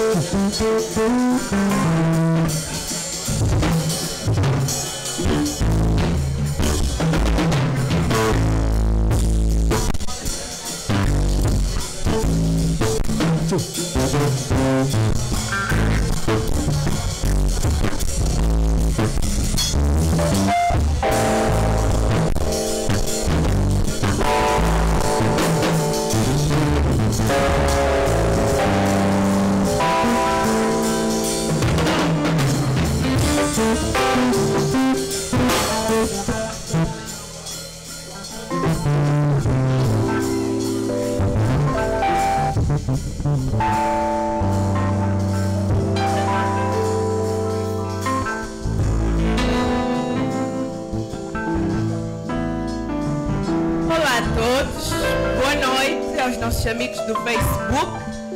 Amigos do Facebook,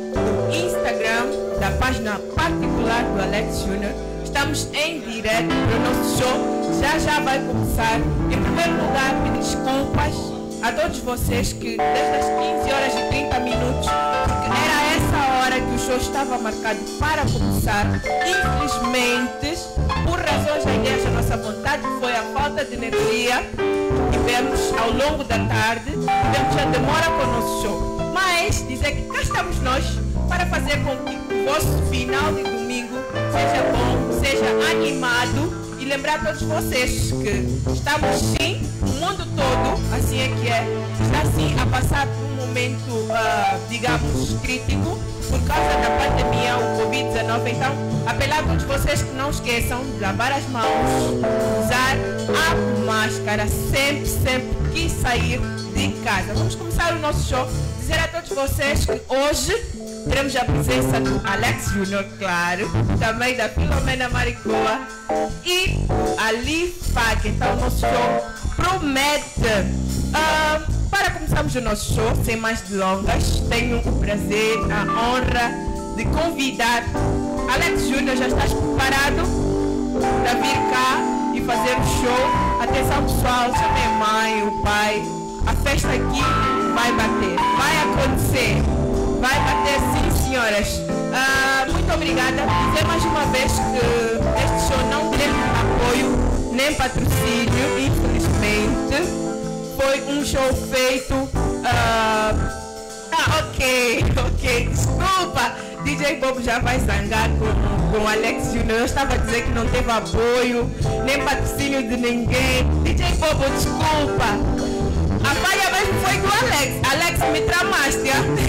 do Instagram, da página particular do Alex Júnior. Estamos em direto para o nosso show. Já vai começar. Em primeiro lugar, pedir desculpas a todos vocês que desde as 15 horas e 30 minutos, porque era essa hora que o show estava marcado para começar. Infelizmente, por razões alheias à nossa vontade, que foi a falta de energia que tivemos ao longo da tarde, tivemos a demora com o nosso show. Mas dizer que cá estamos nós para fazer com que o vosso final de domingo seja bom, seja animado e lembrar a todos vocês que estamos sim, o mundo todo, assim é que é, está sim a passar por um momento, digamos, crítico por causa da pandemia, o Covid-19. Então, apelar a todos vocês que não esqueçam de lavar as mãos, usar a máscara sempre que sair de casa. Vamos começar o nosso show. Dizer a todos vocês que hoje teremos a presença do Alex Júnior, claro, também da Filomena Maricoa e Ali Fag. Então o nosso show promete. Para começarmos o nosso show, sem mais delongas, tenho o prazer, a honra de convidar Alex Júnior. Já estás preparado para vir cá e fazer o show? Atenção pessoal, chamei a mãe, o pai. A festa aqui vai bater, vai acontecer, vai bater sim, senhoras. Muito obrigada. Dizer mais uma vez que este show não teve apoio nem patrocínio, infelizmente. Foi um show feito. Ok, desculpa. DJ Bobo já vai zangar com o Alex Júnior. Eu estava a dizer que não teve apoio, nem patrocínio de ninguém. DJ Bobo, desculpa. A falha mesmo foi do Alex. Alex, me tramaste.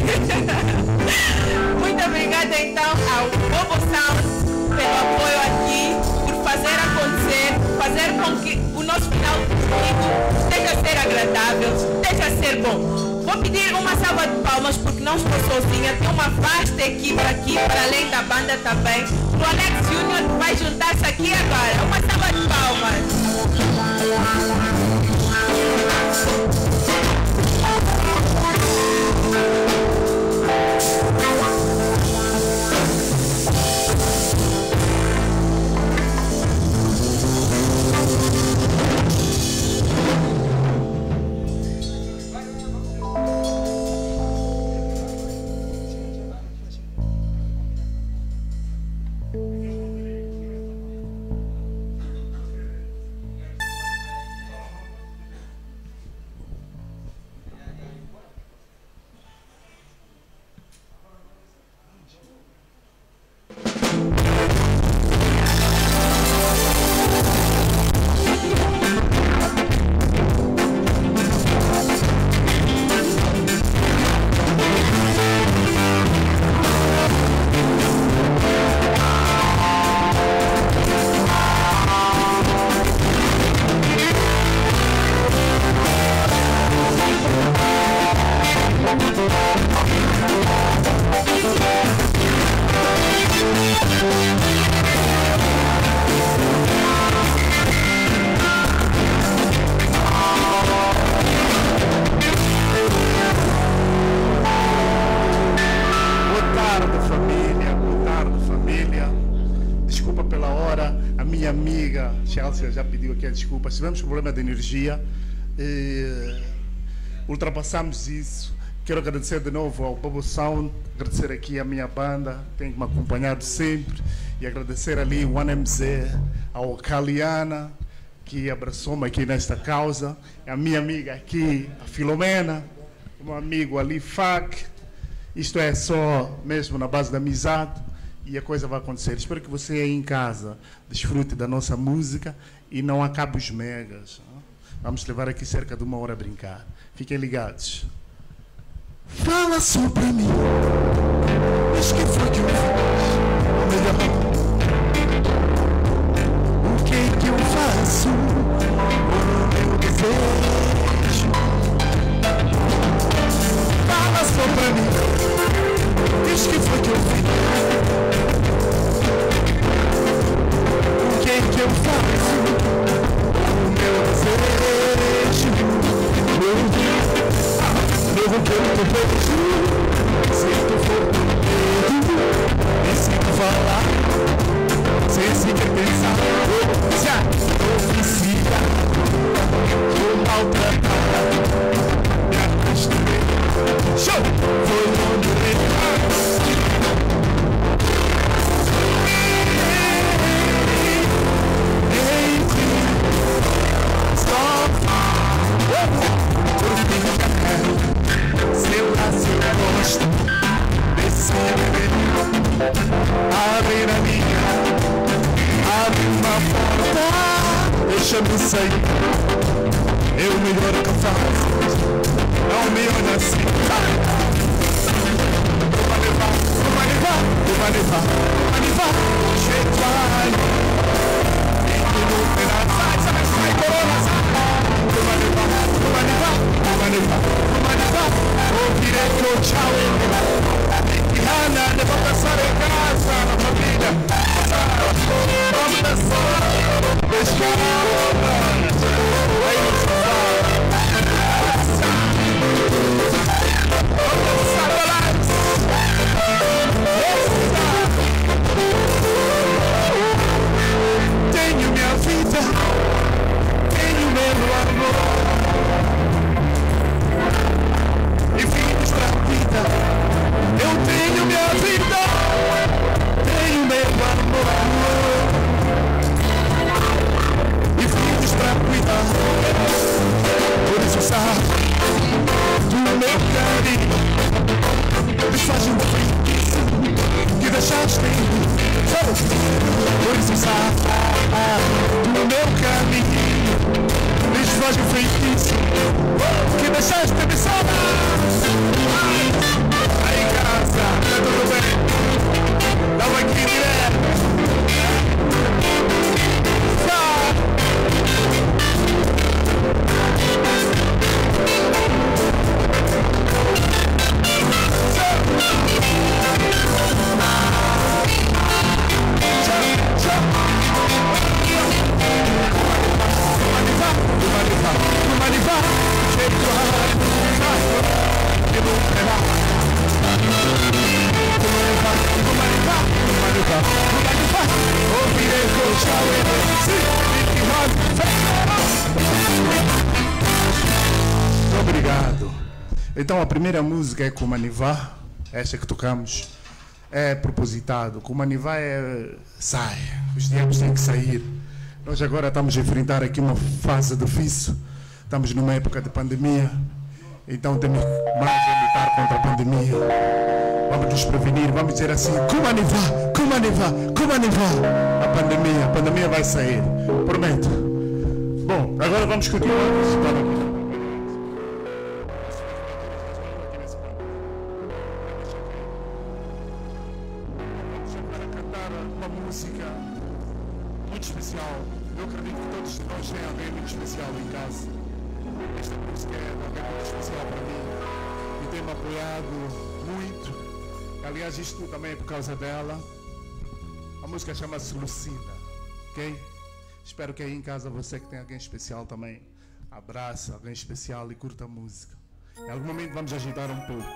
Muito obrigada então ao Bobo Sound pelo apoio aqui, por fazer acontecer, fazer com que o nosso final de domingo esteja a ser agradável, esteja a ser bom. Vou pedir uma salva de palmas porque não estou sozinha, tem uma vasta equipe aqui, para além da banda também. O Alex Júnior vai juntar-se aqui agora. Uma salva de palmas. Chelsea já pediu aqui a desculpa. Tivemos problema de energia, ultrapassamos isso Quero agradecer de novo ao Bobo Sound, agradecer aqui a minha banda, tem me acompanhado sempre, e agradecer ali o 1MZ, ao Caliana, que abraçou-me aqui nesta causa, a minha amiga aqui, a Filomena, o meu amigo ali, Fac. Isto é só mesmo na base da amizade e a coisa vai acontecer. Espero que você aí em casa desfrute da nossa música e não acabe os megas. Vamos levar aqui cerca de 1 hora a brincar. Fiquem ligados. Fala sobre mim, diz que foi que eu fiz melhor. O que é que eu faço com o meu desejo? Fala sobre mim, diz que foi que eu fiz. O que é que eu faço com o meu desejo? Novo que eu te vejo, sinto fogo no dedo, e sinto falar, sem sequer pensar. Já oficia, vou maltratar, me acostumei, show, vou longe. Abre a minha, abre uma porta, deixa-me sair. É o melhor que eu faço, não me olha assim. Vou levar, vou levar, vou levar, vou levar, jeito aí. E no pedaço, sai, corona, vou levar, vou levar, vou levar, vou levar. Vou direto, tchau, Ana, devo passar em casa, na família. Vamos dançar, deixa aí no sofá. Vamos dançar, relax. Tenho minha vida, tenho meu amor. E filhos pra vida. Eu tenho minha vida, tenho meu amor e filhos pra cuidar. Por isso sabe do meu carinho, me faz um feitiço que deixaste em mim. Por isso sabe do meu caminho, me faz um feitiço que deixaste em mim. Aí em casa, tá tudo bem? Tamo aqui direto. Obrigado. Então a primeira música é Kumanivá, esta que tocamos, é propositado. Kumanivá é sai, os diabos têm que sair. Nós agora estamos a enfrentar aqui uma fase difícil, estamos numa época de pandemia, então temos mais a lutar contra a pandemia. Vamos nos prevenir, vamos dizer assim, Kumanivá, Kumanivá, Kumanivá. A pandemia vai sair, prometo. Bom, agora vamos continuar. Aliás, isto também é por causa dela. A música chama-se Lucinda, ok? Espero que aí em casa você que tem alguém especial também abraça alguém especial e curta a música. Em algum momento vamos agitar um pouco.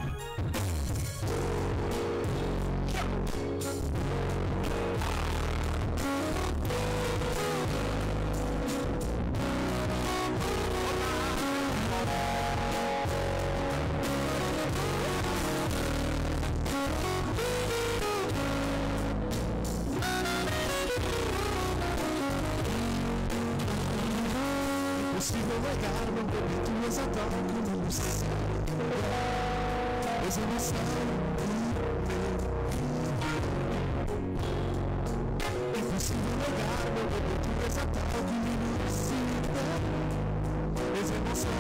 Impossível negar, não permitas a toque no meu ser. És emoção impossível negar, não permitas a toque no meu ser. És emoção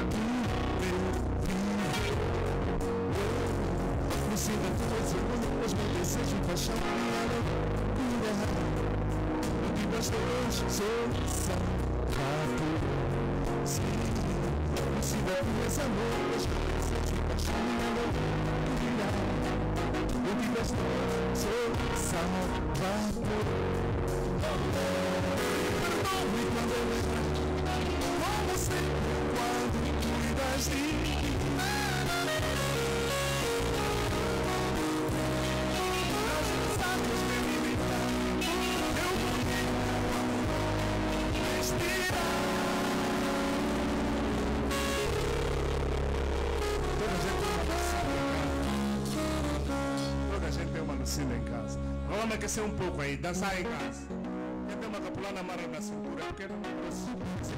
no cima das tuas ondas, meu desejo, paixão, minha loucura. O que nós dois somos sim, no cima das tuas ondas, meu desejo, paixão, minha loucura. O que nós dois somos salvador. E quando eu lembro, como sempre, quando cuidas de mim. Toda a gente tem uma Lucina em casa. Vamos aquecer um pouco aí, dançar em casa. Quem tem uma capulana amarra na cintura, porque não posso.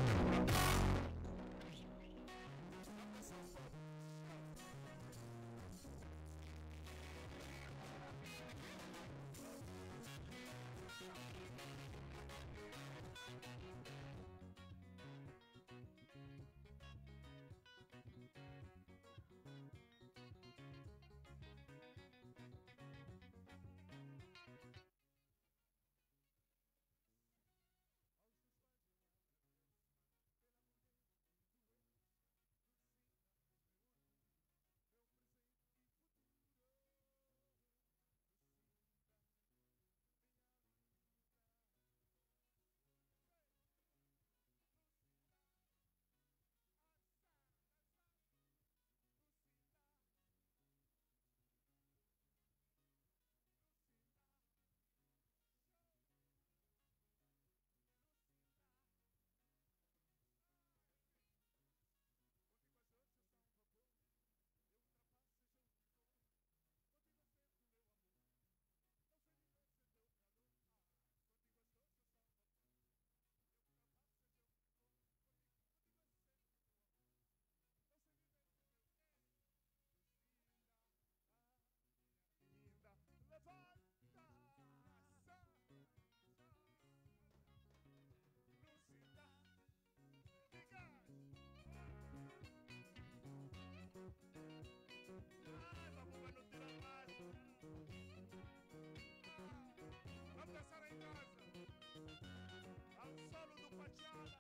Vamos dançar em casa, ao solo do Pachada.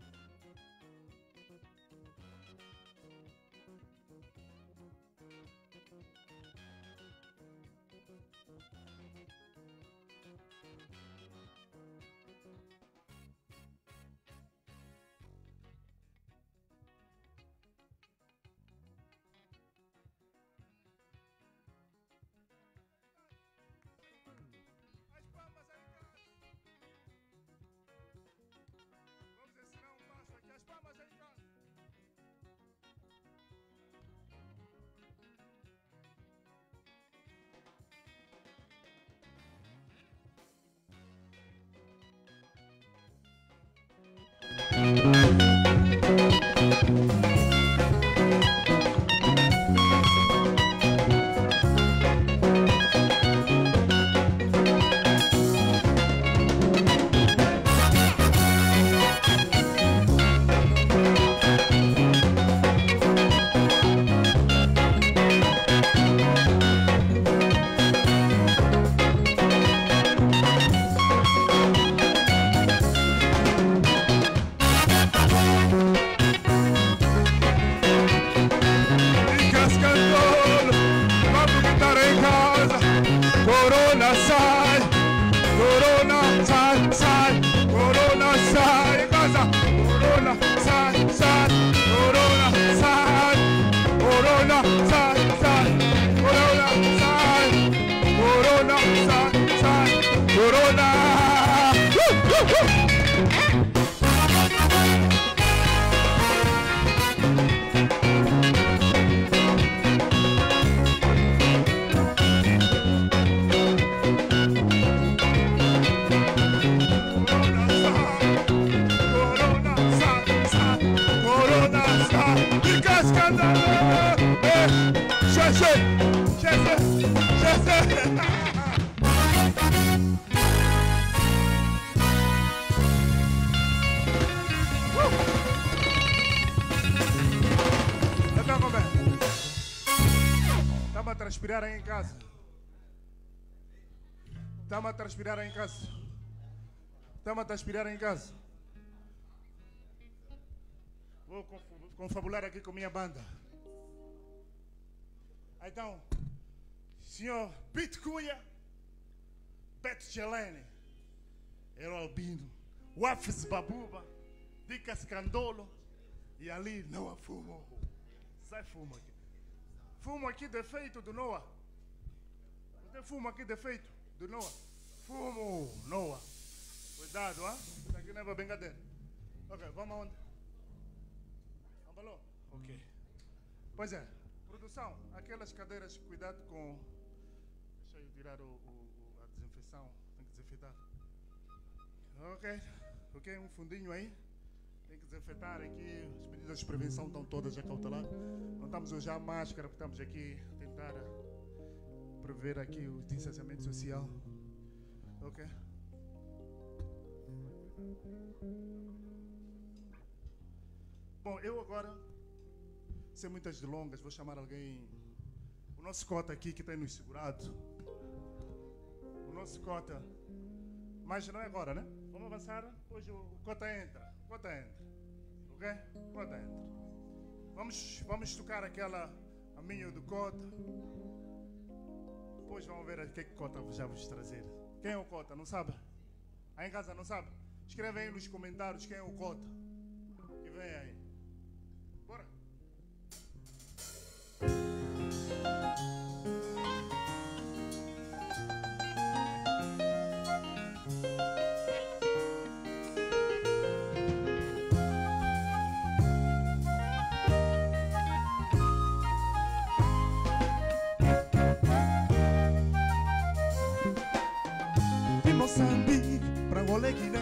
As palmas aí em casa. Vamos ensinar um passo aqui. As palmas aí em casa. transpirar aí em casa? Estamos a transpirar aí em casa? Estamos a transpirar aí em casa? Vou confabular aqui com minha banda. Então, senhor Pete Cunha, Beto Chelene, Ero Albino, Wafes Babuba, Dicas Candolo e ali não há fumo. Sai fumo aqui. Fumo aqui defeito do Noah. Não tem fumo aqui defeito do Noah. Fumo, Noah. Cuidado, hein? Isso aqui não é para brincadeira. Ok, vamos aonde? Ambalou? Ok. Pois é, produção, aquelas cadeiras, cuidado com... Deixa eu tirar a desinfecção. Tem que desinfetar. Ok, um fundinho aí. Tem que desinfetar aqui. As medidas de prevenção estão todas já cauteladas. Não estamos a usar máscara, porque estamos aqui a tentar prever aqui o distanciamento social. Ok? Bom, eu agora, sem muitas delongas, vou chamar alguém. O nosso cota aqui que tem nos segurado. O nosso cota. Mas não é agora, né? Vamos avançar. Hoje o cota entra. Cota entra. Ok? Cota entra. Vamos tocar aquela a minha do cota. Depois vamos ver o que cota já vos trazer. Quem é o cota? Não sabe? Aí em casa não sabe? Escreve aí nos comentários quem é o cota. Que vem aí. Bora. De Moçambique pra Angola e Guiné,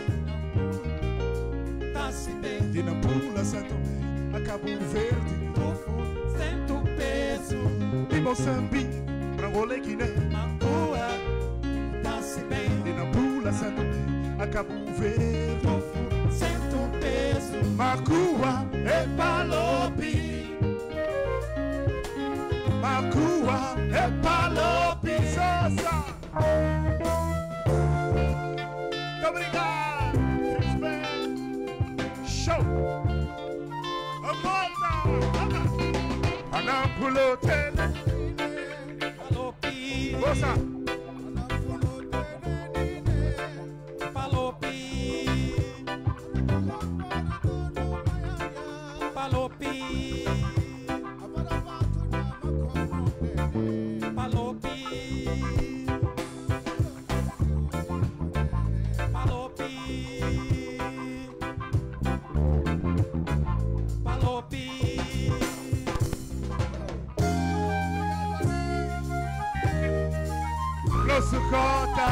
tá-se bem. De Nampula, Santo Tomé, a Cabo Verde, Tofu, sento peso. De Moçambique pra Angola e Guiné, Angola, tá-se bem. De Nampula, Santo Tomé, a Cabo Verde, Tofu, sento peso. Macua é palopi, Macua é palopi, Sosa. Obrigado! Fiz bem! Show! Amanda! Anapulotene! Palopi, Moça! Palopi, Palopi, Palopi, Palopi, Nosso cota!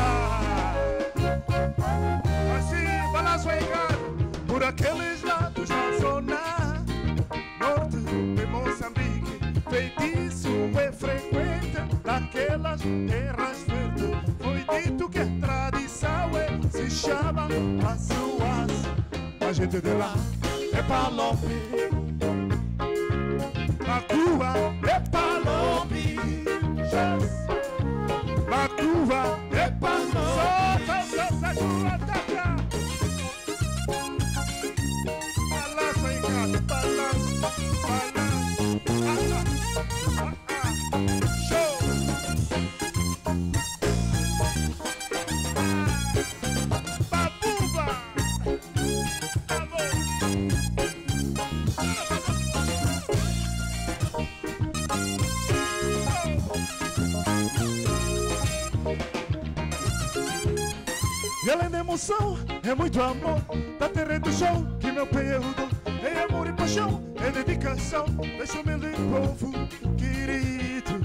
Assim, balanço em casa! Por aqueles lados da zona norte de Moçambique, feitiço é frequente naquelas terras verdes. Foi dito que a tradição se chama Açuás. A gente de lá é palopi, Macua é palopi, Macua é palopi. Solta, taca. Balança em casa, balança. Show! Babuba! e além da emoção, é muito amor. Da terra e do chão, que meu período é amor e paixão, é dedicação. Deixa o meu povo querido.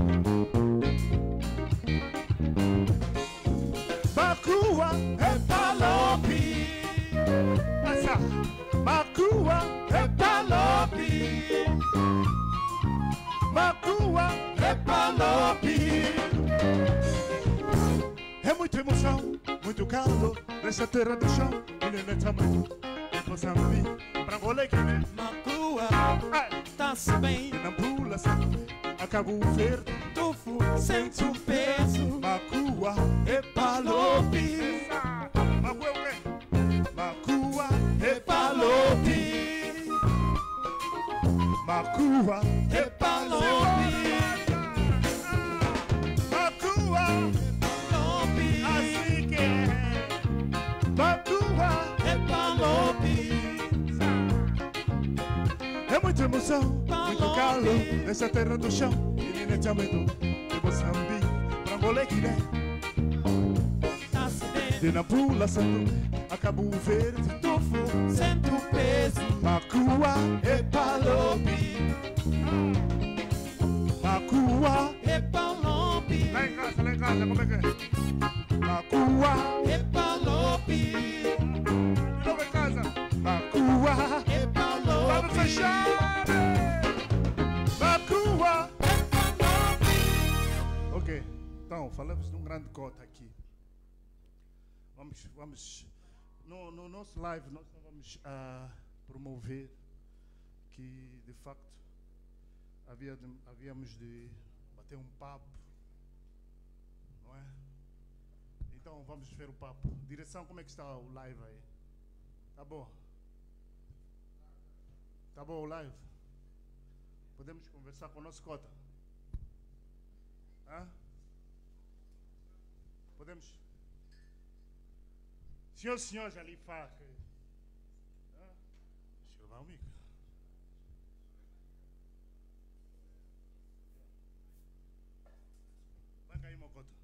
Macua é palopi, essa Macua é palopi, Macua é palopi. É muita emoção, muito calor nessa terra do chão. Ele não é tamanho, Moçambique pra Angola e Guiné. Macua, tá-se bem. Nampula, Santo Tomé, a Cabo Verde, Tofu, sente o peso. Macua, Epalope, Macua o quê? Macua, Epalope, Macua, Epalope, Macua, Epalope, assim que é. Macua, Epalope, é muita emoção, muito calor nessa terra do chão. Menina chamando de Moçambique, pra Molequilé, acidente. de Nampula, Santo, a Cabo Verde, Tofu, sente o peso. Macua, Epalope, Macua. Epalope, Lá em casa, como é que é? Macua, Epalope, de novo em casa. Macua, vamos Epalope, fechar. Macua. Ok, então, falamos de um grande cota aqui. Vamos, no nosso live, nós vamos promover que, de facto, havíamos de bater um papo, não é? Então, vamos ver o papo. Direção, como é que está o live aí? Tá bom? Tá bom o live? Podemos conversar com o nosso cota? Hã? Podemos? Senhores ali, faca. Deixa eu levar o mico. Vai cair, meu cota.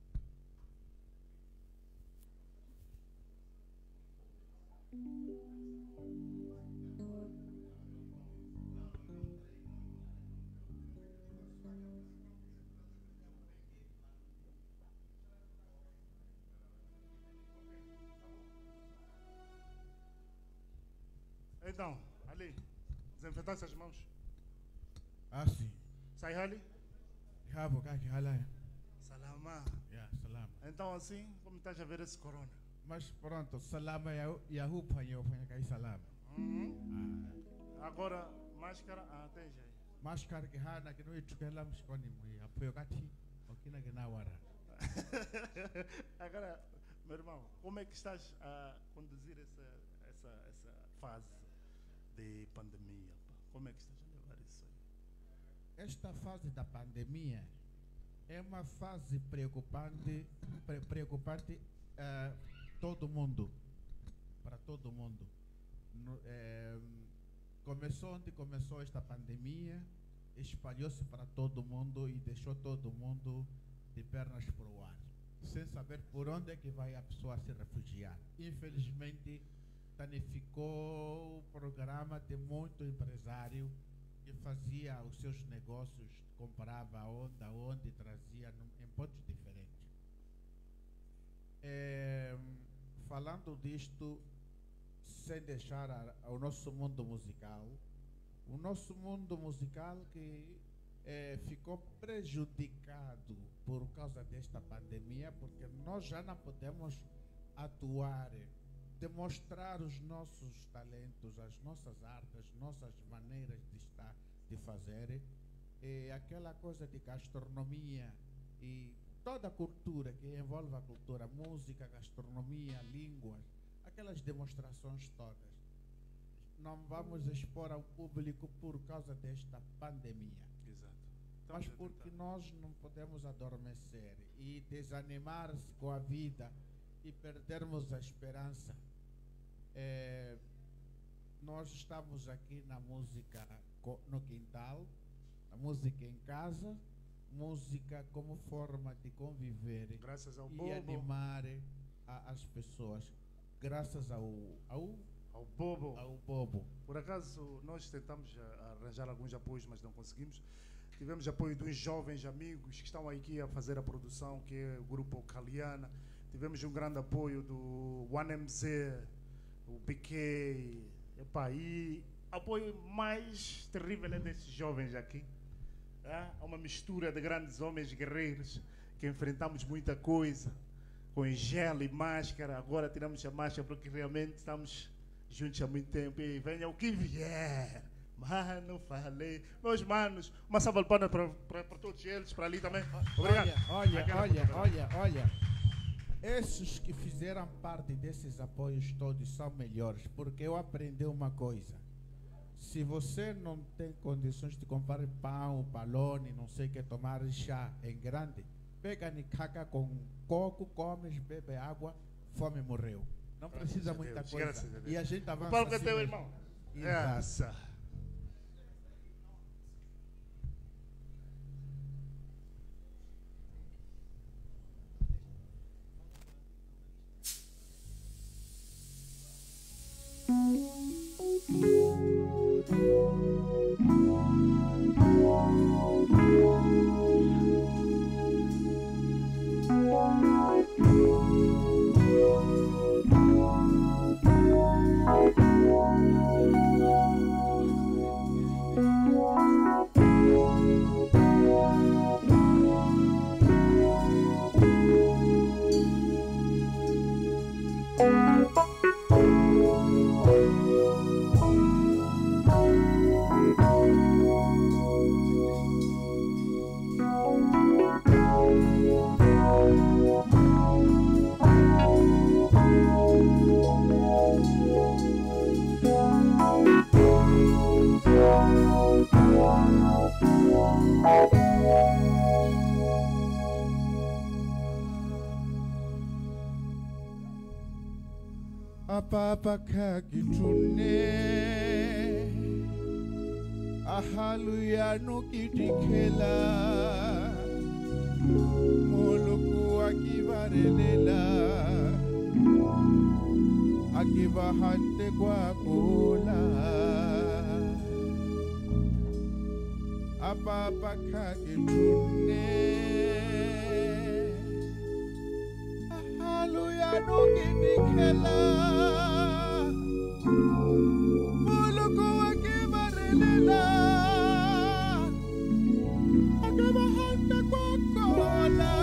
Então, ali, desinfetar essas mãos. Ah, sim. Sai ali. Rabo, que rala. Salama. Yeah, salama. Então, assim, como estás a ver esse corona? Mas pronto, salama ya hupa eu ponho aqui salama. Agora, máscara, tens aí. Mas cara que hana que não itukela mshikoni mui apoio kati okina que na wara. Agora, meu irmão, como é que estás a conduzir essa fase de pandemia? Pá? Como é que estás a levar isso aí? Esta fase da pandemia é uma fase preocupante, preocupante todo mundo, para todo mundo. Começou onde começou esta pandemia, espalhou-se para todo mundo e deixou todo mundo de pernas para o ar, sem saber por onde é que vai a pessoa se refugiar. Infelizmente, danificou o programa de muito empresário que fazia os seus negócios, comprava aonde trazia em pontos diferentes. Falando disto, sem deixar o nosso mundo musical, o nosso mundo musical que ficou prejudicado por causa desta pandemia, porque nós já não podemos atuar, demonstrar os nossos talentos, as nossas artes, as nossas maneiras de estar, de fazer, aquela coisa de gastronomia e toda a cultura que envolve a cultura, música, gastronomia, línguas, aquelas demonstrações todas. Não vamos expor ao público por causa desta pandemia. Exato. Mas porque nós não podemos adormecer e desanimar-se com a vida e perdermos a esperança. Nós estamos aqui na música no quintal, a música em casa, música como forma de conviver Graças ao e Bobo. animar as pessoas. Graças ao Bobo. Ao Bobo. Por acaso, nós tentamos arranjar alguns apoios, mas não conseguimos. Tivemos apoio de uns jovens amigos que estão aqui a fazer a produção, que é o grupo Caliana. Tivemos um grande apoio do 1MZ, o PK. E apoio mais terrível é desses jovens aqui. É uma mistura de grandes homens guerreiros que enfrentamos muita coisa, com gel e máscara. Agora tiramos a máscara porque realmente estamos juntos há muito tempo. E venha o que vier, Mano, falei. Meus manos, uma salva de palmas para todos eles, para ali também. Obrigado. Olha. Esses que fizeram parte desses apoios todos são melhores, porque eu aprendi uma coisa. Se você não tem condições de comprar pão, palone, não sei o que, tomar chá em grande, pega nicaca com coco, comes, bebe água, fome morreu. Não precisa muita coisa. E a gente avança. O palco é assim teu, mesmo. irmão. Exato. Papa kakitune ahaluya nukitikela muluku akivarelela akivahante kwa kula apapa kakitune ahaluya nukitikela muluku akivarelela akivahante kwa kula.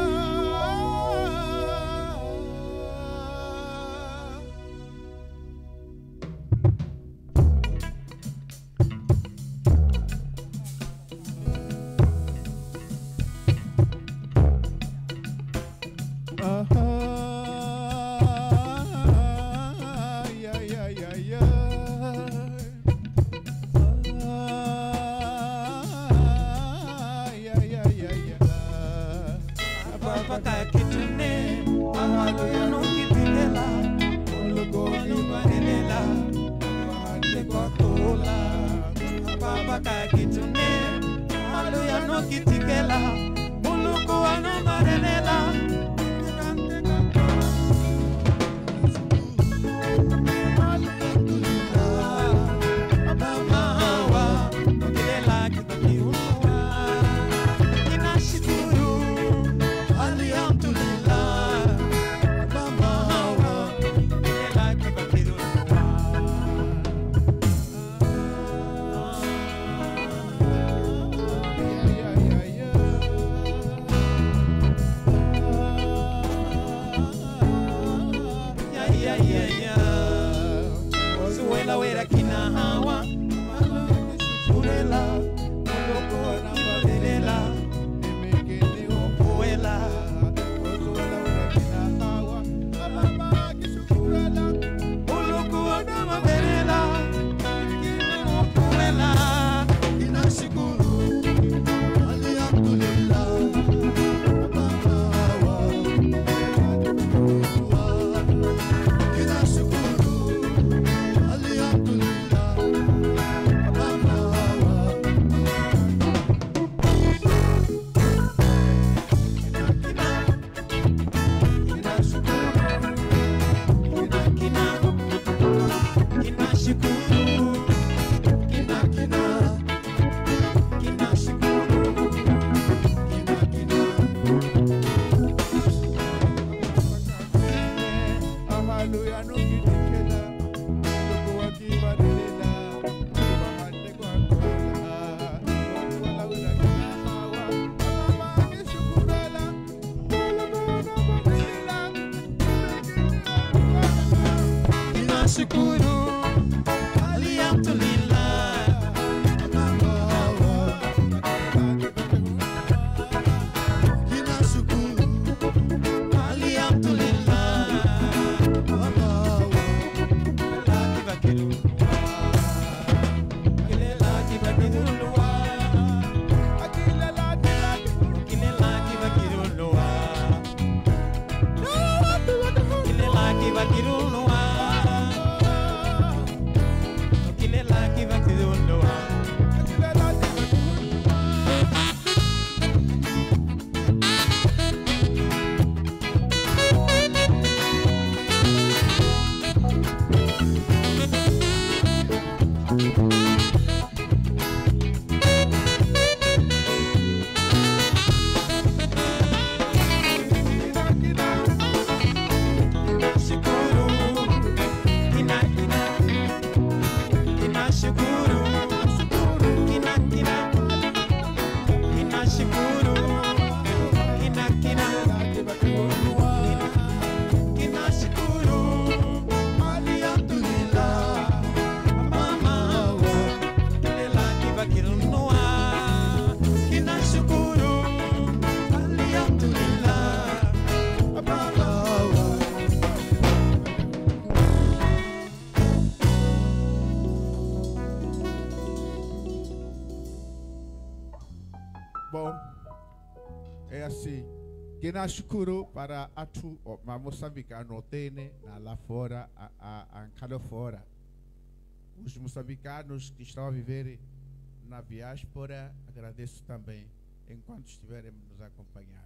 que nashukuru para atu moçambicano tene lá fora a fora. Os moçambicanos que estão a viver na diáspora, agradeço também enquanto estiverem nos acompanhar.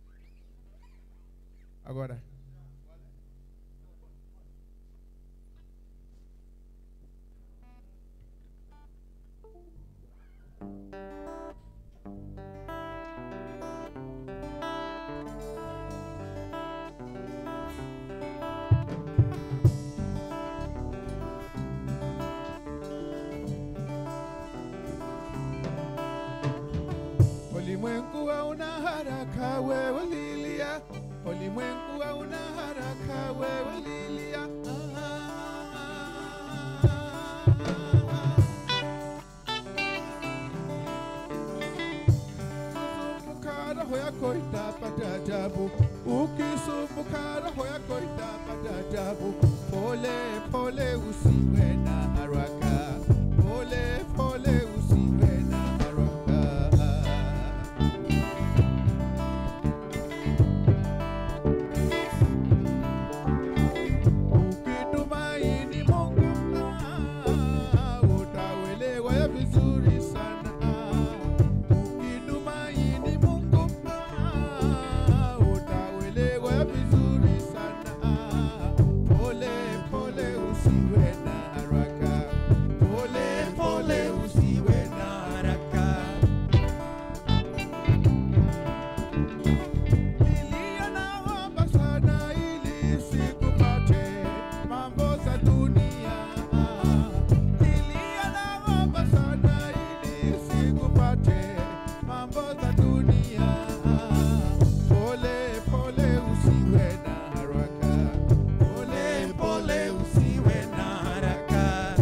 Agora, ulimwengu hauna haraka, wewe lilia. Ulimwengu hauna haraka, wewe lilia. Ukisumbukara hoya koita patajabu, ukisumbukara hoya koita patajabu. Pole pole usiwe na haraka, pole pole usiwe na haraka. Ukitumaini Mungu utawelewa vizuri sana. Ukitumaini Mungu utawelewa vizuri sana. Pole pole usiwe na haraka, pole pole usiwe na haraka. Nilia naomba sana ili sikupate mambo za dunia. Nilia naomba sana ili sikupate mambo za dunia. Pole pole usiwe na haraka, pole pole usiwe na haraka.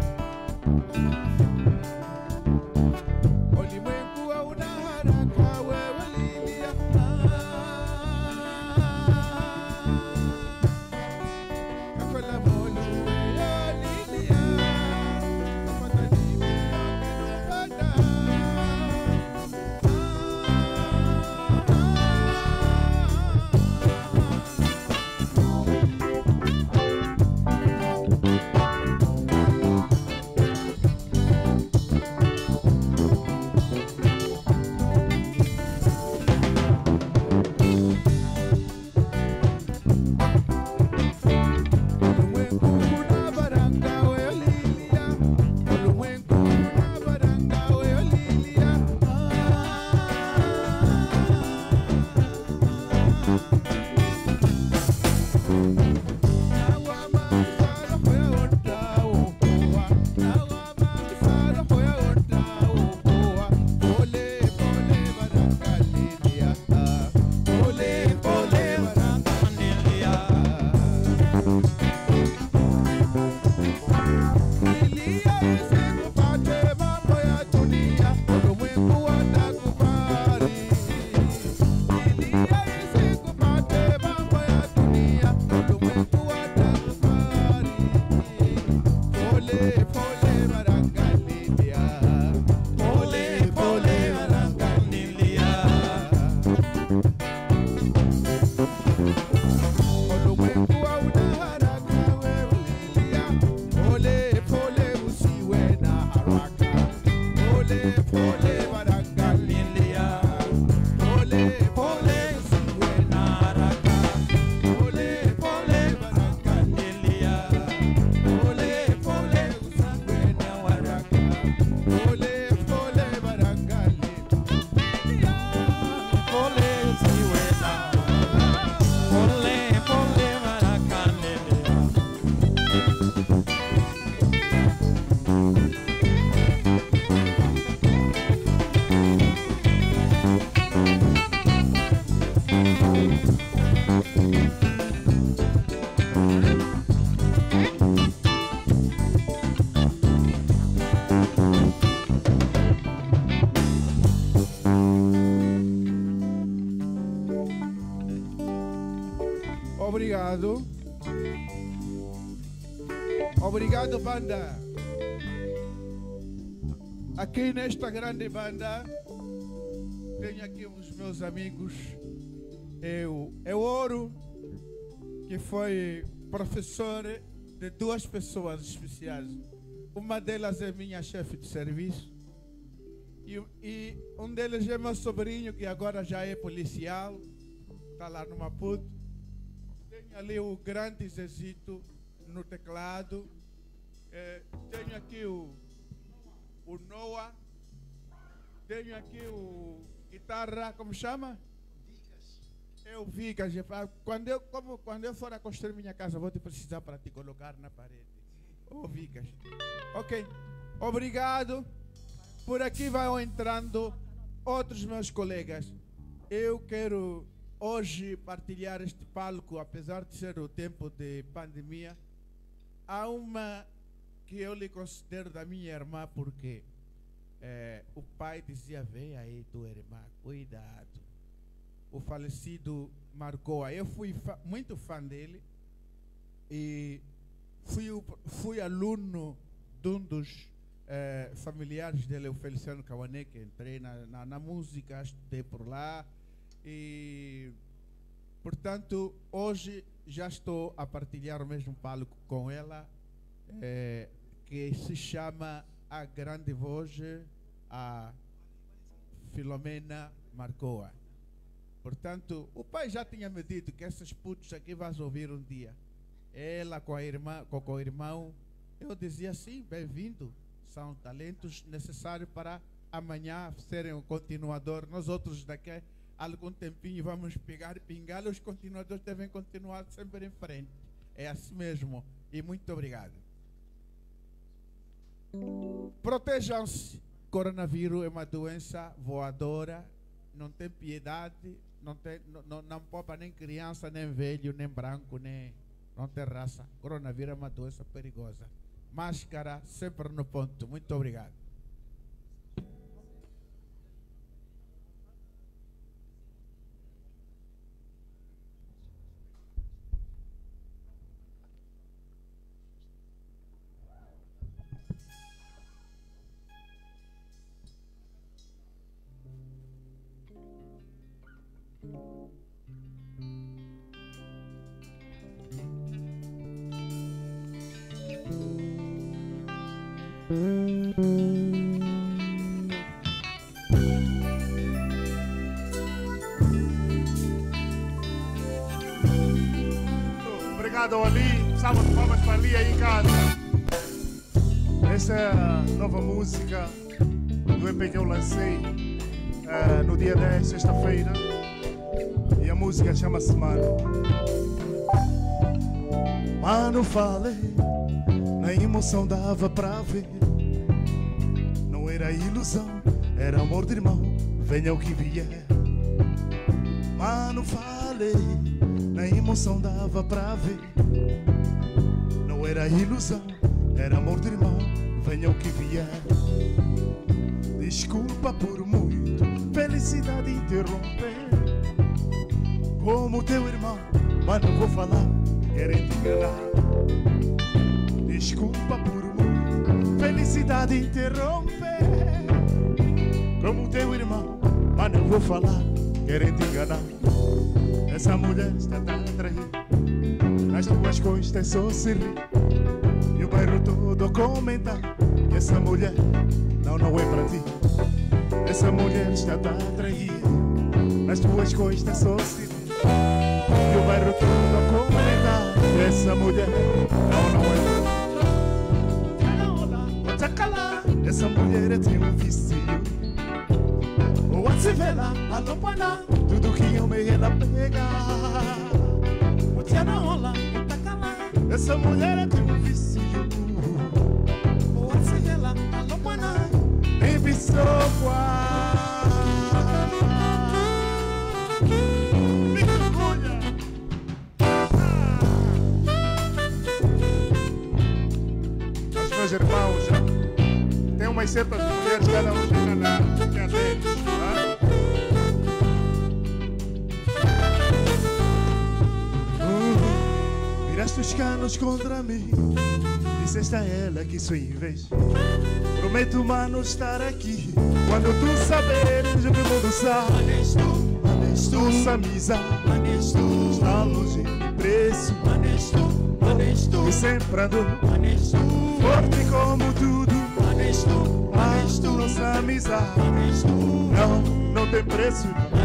Ulimwengu hauna haraka, wewe lilia. Kakola molo wewe lilia. Kapata nime akinopata. Ulimwengu una baranga, wewe lilia. Ulimwengu una baranga, wewe lilia. Obrigado. Obrigado, banda. Aqui nesta grande banda, tenho aqui os meus amigos Eu Ouro, que foi professor de duas pessoas especiais. Uma delas é minha chefe de serviço e um deles é meu sobrinho, que agora já é policial, está lá no Maputo. Tenho ali o grande Zezito no teclado. Tenho aqui o Noah. Tenho aqui o guitarra, como chama? Eu Vigas. Quando eu for a construir minha casa, vou te precisar para te colocar na parede. Oh, Vigas. Ok. Obrigado. Por aqui vão entrando outros meus colegas. Eu quero hoje partilhar este palco, apesar de ser o tempo de pandemia. Há uma que eu lhe considero da minha irmã, porque o pai dizia: vem aí tua irmã, cuidado. O falecido Marcoa. Eu fui muito fã dele e fui aluno de um dos familiares dele, o Feliciano Cauané, que entrei na música, estudei por lá e, portanto, hoje já estou a partilhar o mesmo palco com ela, que se chama a grande voz, a Filomena Marcoa. Portanto, o pai já tinha me dito que esses putos aqui vais ouvir um dia. Ela com a irmã, com o irmão, eu dizia assim: bem-vindo, são talentos necessários para amanhã serem um continuador. Nós outros daqui a algum tempinho vamos pegar e pingar, os continuadores devem continuar sempre em frente. É assim mesmo. E muito obrigado. Protejam-se. Coronavírus é uma doença voadora, não tem piedade, não poupa nem criança, nem velho, nem branco, nem não tem raça. Coronavírus é uma doença perigosa. Máscara sempre no ponto. Muito obrigado. Obrigado, Ali. Salve de palmas para Ali aí em casa. Essa é a nova música do EP que eu lancei no dia 10, sexta-feira. E a música chama-se Mano. Mano, falei, na emoção dava pra ver. Não era ilusão, era amor de irmão, venha o que vier. Mano, falei, na emoção dava pra ver. Não era ilusão, era amor de irmão, venha o que vier. Desculpa por muito, felicidade interromper. Como teu irmão, mas não vou falar, querem te enganar. Desculpa por muito, felicidade interromper. Como teu irmão, mas não vou falar, querem te enganar. Essa mulher está a atrair, nas tuas costas só se ri. E o bairro todo comenta que essa mulher não é para ti. Essa mulher está a atrair, nas tuas costas só se ri. E o bairro todo comenta que essa mulher não é para ti. Essa mulher tem um vício. O se vê lá, a lopana, tudo que eu me ela pega. O tia na rola, tá calada. Essa mulher tem um vício. O se vê lá, a lopana, tem vício me orgulha. Os meus irmãos, tem umas certas mulheres, cada um fica na deles. Viraste os canos contra mim, disseste a ela que sou inveja. Prometo, mano, estar aqui quando tu saberes o que o mundo sabe. nossa amizade está longe de preço. E sempre andou forte como tudo. A nossa amizade não tem preço.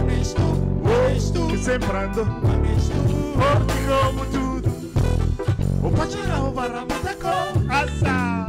E sempre andou forte como tudo. O pacharão varamuta com asa.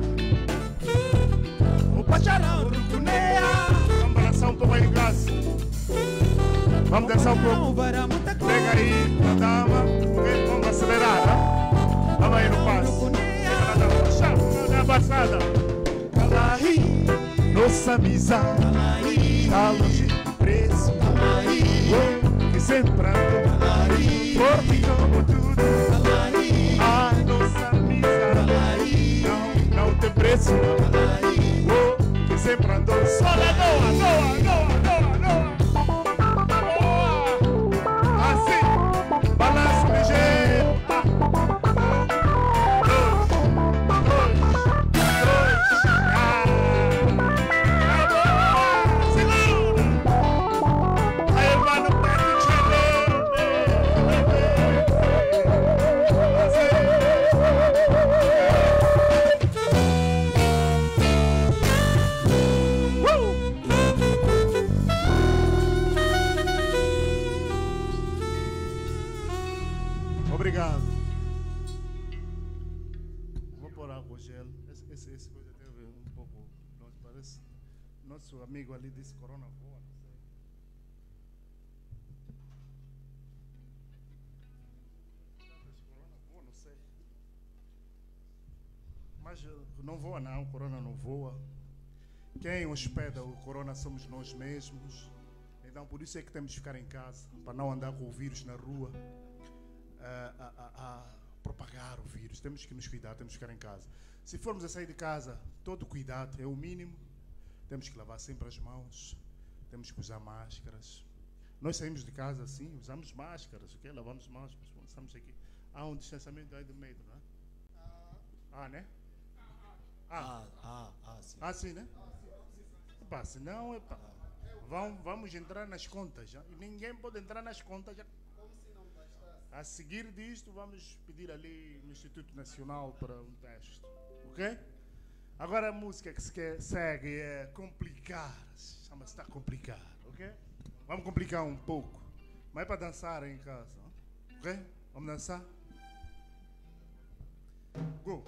O pacharão rucunea. Vamos dançar um pouco aí em casa. Vamos dançar um pouco. Pega aí a dama. Vamos acelerar, tá? Vamos aí no passo. Na passada. Calaí, nossa amizade está longe de preço. Que sempre andou forte como tudo. A nossa amizade não tem preço. Que sempre andou só na noa. Assim, balanço ligeiro. Obrigado. Vou pôr água gel. Essa coisa teve um pouco. Parece. Nosso amigo ali disse corona voa, não sei. Corona voa, não sei. Mas não voa não, corona não voa. Quem hospeda o corona somos nós mesmos. Então por isso é que temos de ficar em casa, para não andar com o vírus na rua. A propagar o vírus. Temos que nos cuidar, temos que ficar em casa. Se formos a sair de casa, todo cuidado é o mínimo. Temos que lavar sempre as mãos, temos que usar máscaras. Nós saímos de casa assim, usamos máscaras, okay? Lavamos mãos, quando estamos aqui. Há um distanciamento aí do meio, não é? Né? Sim. Sim, né? Epá, senão, vamos entrar nas contas. Já. E ninguém pode entrar nas contas. Já. A seguir disto, vamos pedir ali no Instituto Nacional para um teste. Ok? Agora a música que segue é Complicar. Chama-se Está Complicado. Ok? Vamos complicar um pouco. Mas é para dançar em casa. Ok? Vamos dançar? Go!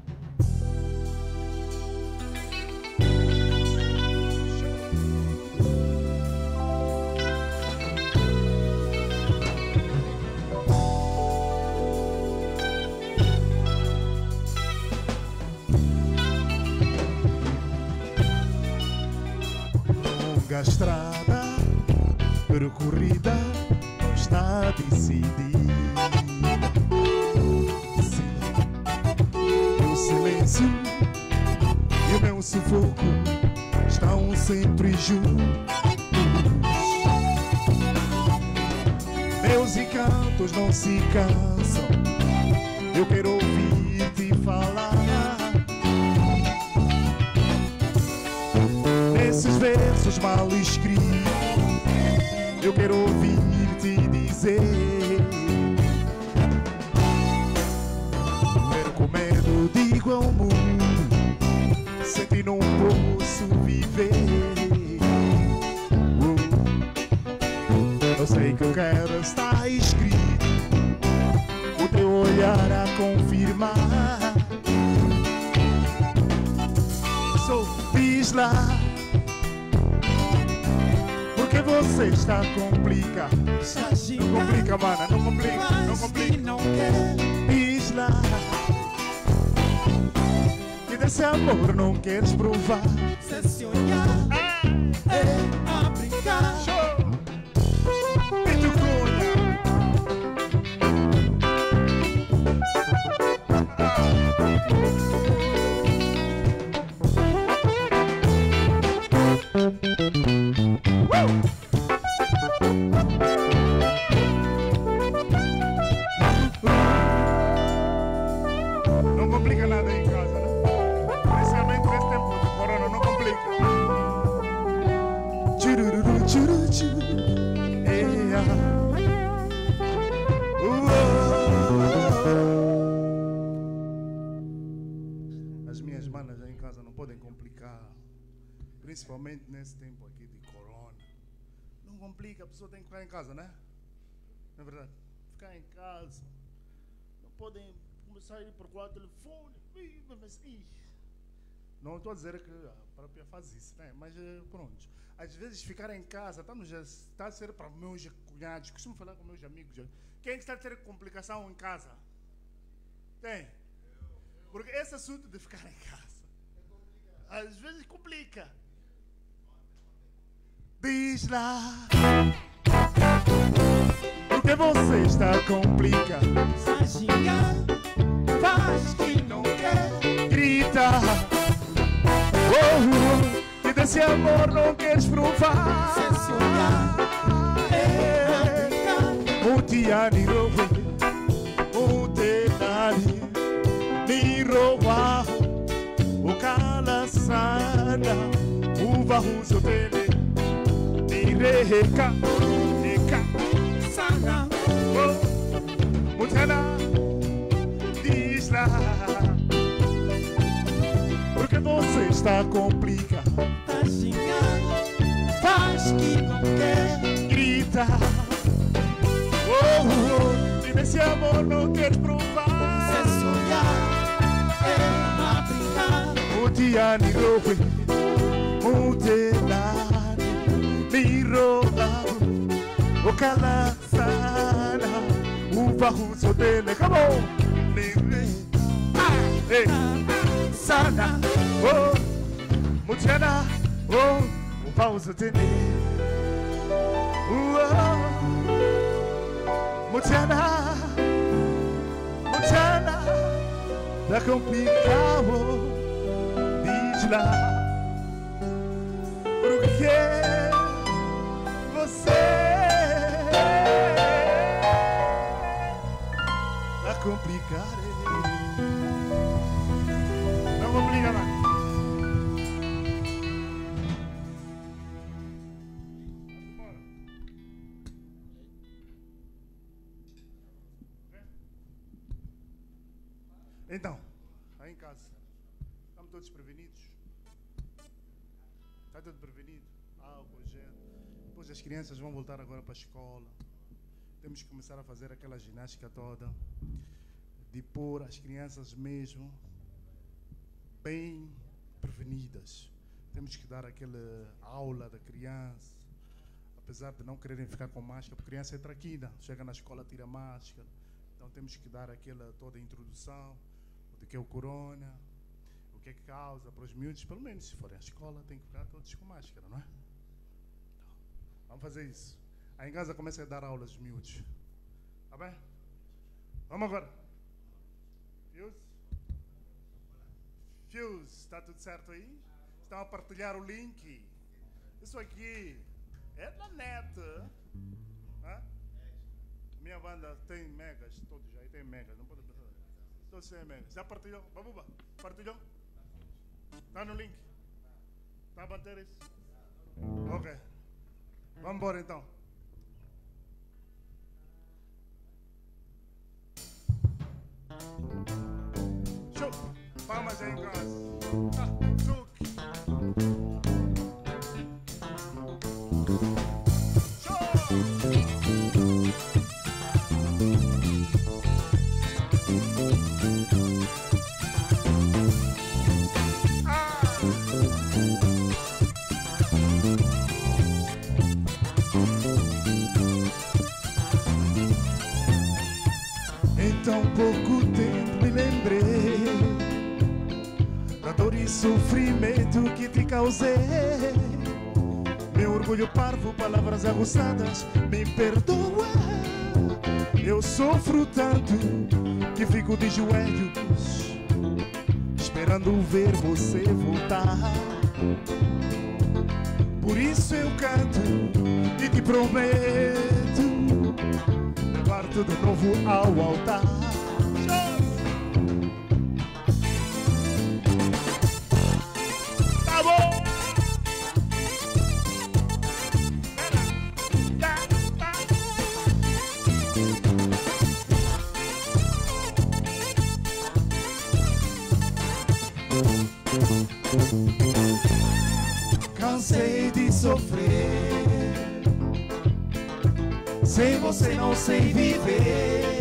Longa estrada percorrida está decidida. O silêncio e o meu sufoco estão sempre juntos. Meus encantos não se cansam. Eu quero ouvir-te falar. Nesses versos mal escritos, eu quero ouvir-te dizer. Perco medo, digo ao mundo, sem ti não posso viver. Eu sei que eu quero estar escrito, o teu olhar a confirmar. Diz lá, porque você está complicado. Não complica, mana, não complica, não complica. Diz lá, que desse amor não queres provar. Se olhar é a brincar. Não complica nada em casa, né? Principalmente nesse tempo do corona, não complica. Chururu, churu, churu. não podem complicar. Principalmente nesse tempo aqui de corona. Não complica, a pessoa tem que ficar em casa, né? Não é verdade? Ficar em casa. Não podem começar a ir procurar o telefone. Não estou a dizer que a própria faz isso, né? Mas pronto. Às vezes ficar em casa está a ser para meus cunhados. Costumo falar com meus amigos. Quem está a ter complicação em casa? Tem. Porque esse assunto de ficar em casa, às vezes complica. Diz lá, porque você está complicado. Faz que não quer. Grita, que desse amor não queres provar. O dia ni rowe, o tenari ni rowa, o cala sana, o varruzo dele ni reka, sana, o tena diz lá, porque você está complicado, tá xingando, faz que não quer, grita. E nesse amor não queres provar. Se sonhar é uma brincar. O dia ni rowe, o tenari ni rola, o cala sana, o varruzo dele, come on, ni re, sana, oh, mutiana, oh, o varruzo dele. Mutiana, Mutiana, tá complicado, diz lá, porque você tá complicado, não complica mais. Então, aí em casa, estamos todos prevenidos? Está tudo prevenido? Álcool, gel. Depois as crianças vão voltar agora para a escola. Temos que começar a fazer aquela ginástica toda, de pôr as crianças mesmo bem prevenidas. Temos que dar aquela aula da criança, apesar de não quererem ficar com máscara, porque a criança é traquina, chega na escola, tira máscara. Então temos que dar aquela toda a introdução. O que é o corona, o que é que causa para os miúdos, pelo menos se forem à escola, tem que ficar todos com máscara, não é? Então, vamos fazer isso. Aí em casa começa a dar aulas aos miúdos. Tá bem? Vamos agora. Fuse? Fuse, está tudo certo aí? Estão a partilhar o link? Isso aqui é da net. Hã? Minha banda tem megas, todos aí tem megas, não pode pensar. Todos têm megas. Já partilhou? Babuba, partilhou? Está no link? Está a bater isso? Ok. Vamos embora então. Show! Palmas aí em casa. Pouco tempo me lembrei da dor e sofrimento que te causei. Meu orgulho parvo, palavras aguçadas, me perdoa. Eu sofro tanto que fico de joelhos, esperando ver você voltar. Por isso eu canto e te prometo levar-te de novo ao altar. Cansei de sofrer. Sem você não sei viver.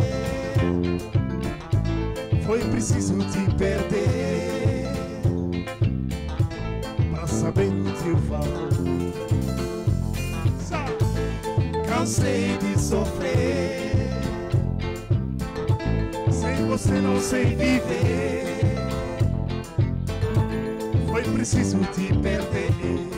Foi preciso te perder pra saber o teu valor. Cansei de sofrer. Sem você não sei viver. Foi preciso te perder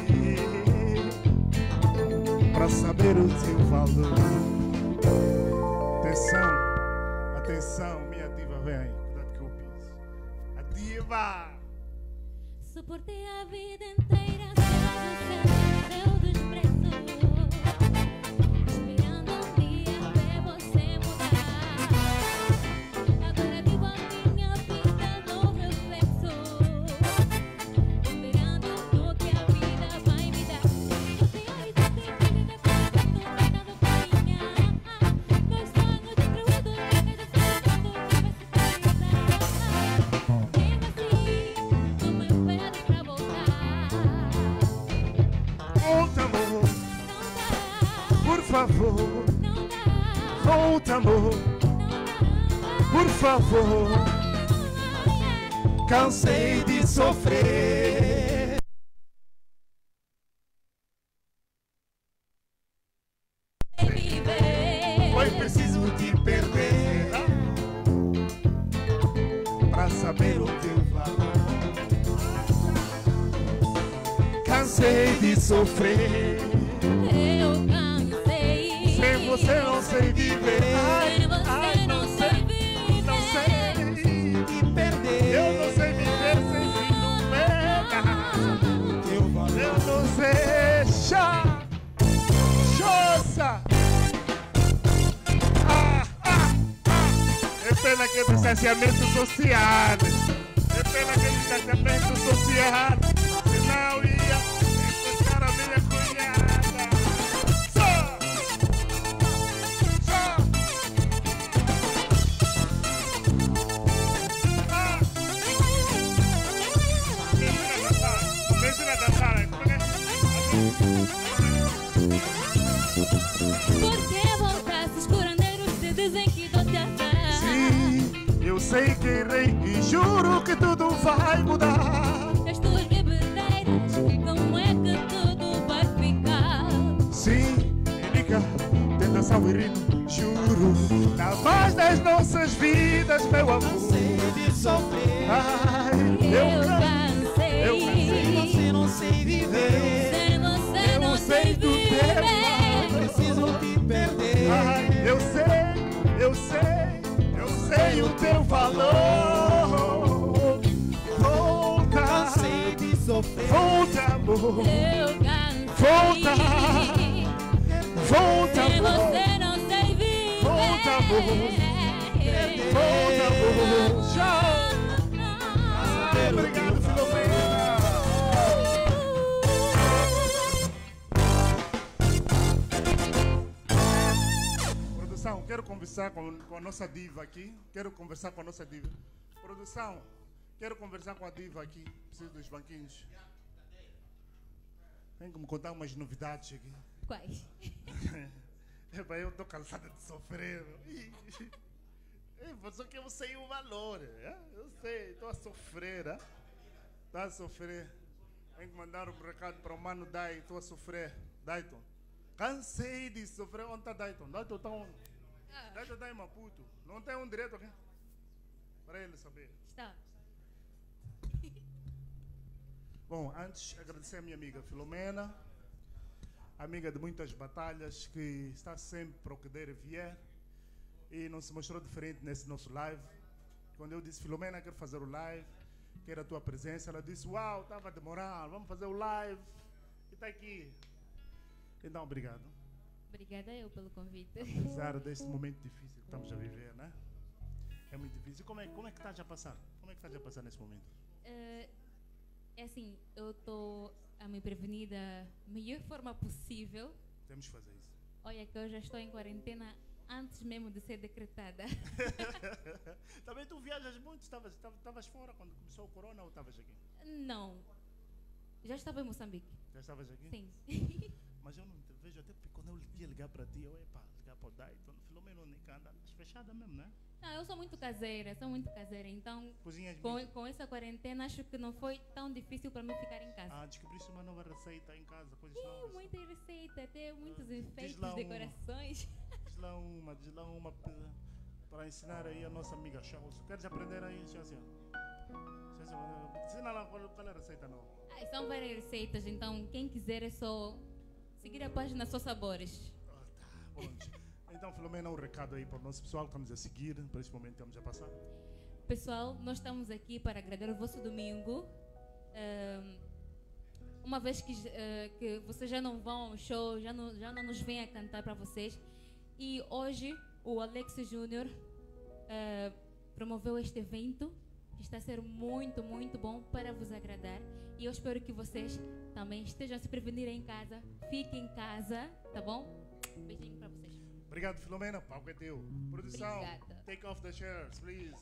pra saber o teu valor. Atenção, atenção, minha diva, vem aí, cuidado que eu piso. A diva! Suportei a vida inteira só do seu desprezo, esperando um dia ver você mudar. Agora vivo a minha vida no reflexo, esperando o que a vida vai me dar. Eu tenho a ideia de vida como se não tem nada pra minha. Meus sonhos de crudo, que cada segundo vai se realizar. Mesmo assim, não me pede pra voltar. Volta, amor, por favor. Não dá. Volta, amor, por favor. Cansei de sofrer. Foi preciso te perder pra saber o teu valor. Cansei de sofrer. Eu cansei. Sem você não sei viver. Sem você não sei viver. Não sei te perder. Eu não sei viver sem te numerar. Eu não sei choça. É pena que é distanciamento social. É pena que é distanciamento social. Senão ia encontrar a minha cunhada. Só. Me ensina a dançar. Por que voltasses, curandeiros te dizem que dou-te azar? Sim, eu sei que errei e juro que tudo vai mudar. As tuas bebedeiras, como é que tudo vai ficar? Sim, Enica, tentação e ritmo, juro. Na voz das nossas vidas, meu amor. Cansei de sofrer. Ai, Eu cansei. eu cansei. Você não sei viver. Sem você não sei do teu viver. lado. Preciso te perder. Ai, eu sei o teu valor. Volta. Cansei de sofrer. Volta, amor. Eu cansei. Volta. Volta, Sem amor. você não sei viver. Volta, amor. Volta, amor. Tchau. Obrigado, Filomena. Produção, quero conversar com a nossa diva aqui. Quero conversar com a nossa diva. Produção, quero conversar com a diva aqui. Preciso dos banquinhos. Tem que me contar umas novidades aqui. Quais? Epa, eu estou cansada de sofrer. Só que eu sei o valor. Eu sei, estou a sofrer. Estou a sofrer. Tem que mandar um recado para o mano Dai. Estou a sofrer. Dayton. Cansei de sofrer. Onde está Dayton? Dayton está onde? Dayton está em Maputo. Não tem um direito aqui? Para ele saber. Está. Bom, antes agradecer a minha amiga Filomena, amiga de muitas batalhas, que está sempre para o que der e vier, e não se mostrou diferente nesse nosso live. Quando eu disse, Filomena, quero fazer o live, quero a tua presença, ela disse, uau, estava a demorar, vamos fazer o live, e está aqui. Então, obrigado. Obrigada eu pelo convite. Apesar deste momento difícil que estamos a viver, né? É muito difícil. Como é que estás a passar? Como é que estás a passar nesse momento? É assim, eu estou a me prevenir da melhor forma possível. Temos que fazer isso. Olha que eu já estou em quarentena antes mesmo de ser decretada. Também tu viajas muito? Estavas fora quando começou o corona ou estavas aqui? Não. Já estava em Moçambique. Já estavas aqui? Sim. Mas eu não te vejo, até porque quando eu ia ligar para ti, eu, epá, ligar para o Dayton, Filomeno, nem cá, andas fechada mesmo, né? Não, eu sou muito caseira, então Cozinhas mesmo. com essa quarentena acho que não foi tão difícil para mim ficar em casa. Ah, descobriste uma nova receita em casa, coisas Sim, novas. muita receita, até muitos enfeites, lá uma. decorações. Diz lá uma para ensinar aí a nossa amiga Charles. Queres aprender aí, Chácia? Ensina lá qual é a receita nova. Ah, são várias receitas, então quem quiser é só seguir a página Só Sabores. Ah, tá, bom. Então, Filomena, um recado aí para o nosso pessoal que estamos a seguir, para este momento que estamos a passar. Pessoal, nós estamos aqui para agradar o vosso domingo. Uma vez que vocês já não vão ao show, já não nos vêm a cantar para vocês. E hoje o Alex Júnior promoveu este evento que está a ser muito, muito bom para vos agradar. E eu espero que vocês também estejam a se prevenir em casa. Fiquem em casa, tá bom? Beijinho para vocês. Obrigado, Filomena. Palco é teu. Produção, Obrigada. take off the chairs, please.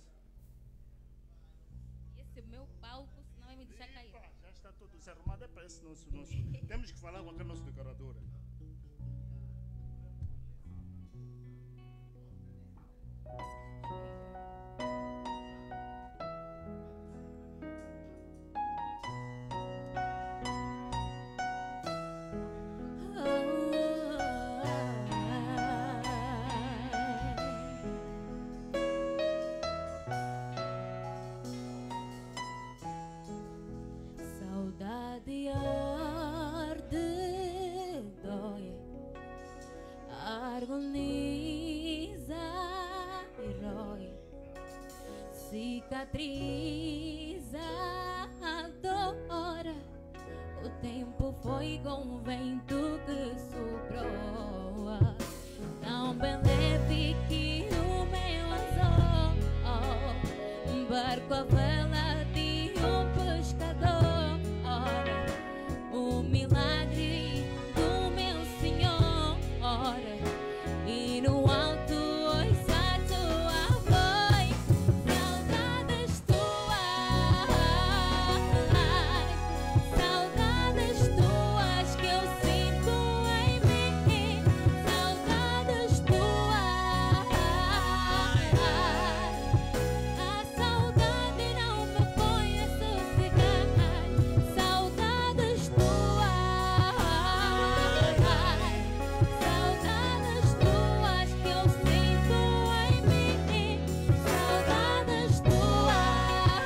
Esse é o meu palco, senão vai me deixar cair. Epa, já está tudo desarrumado. É para esse nosso. Temos que falar com aquele nosso decorador. Saudade arde, dói, agoniza e rói, cicatriza, adora. O tempo foi com o vento que soprou, tão bem leve que o meu anzol, um barco a vela de um pescador, o milagre do meu Senhor, e no alto ouço a tua voz, saudades tuas que eu sinto em mim, saudades tuas. A saudade não me põe a sossegar, saudades tuas, que eu sinto em mim, saudades tuas.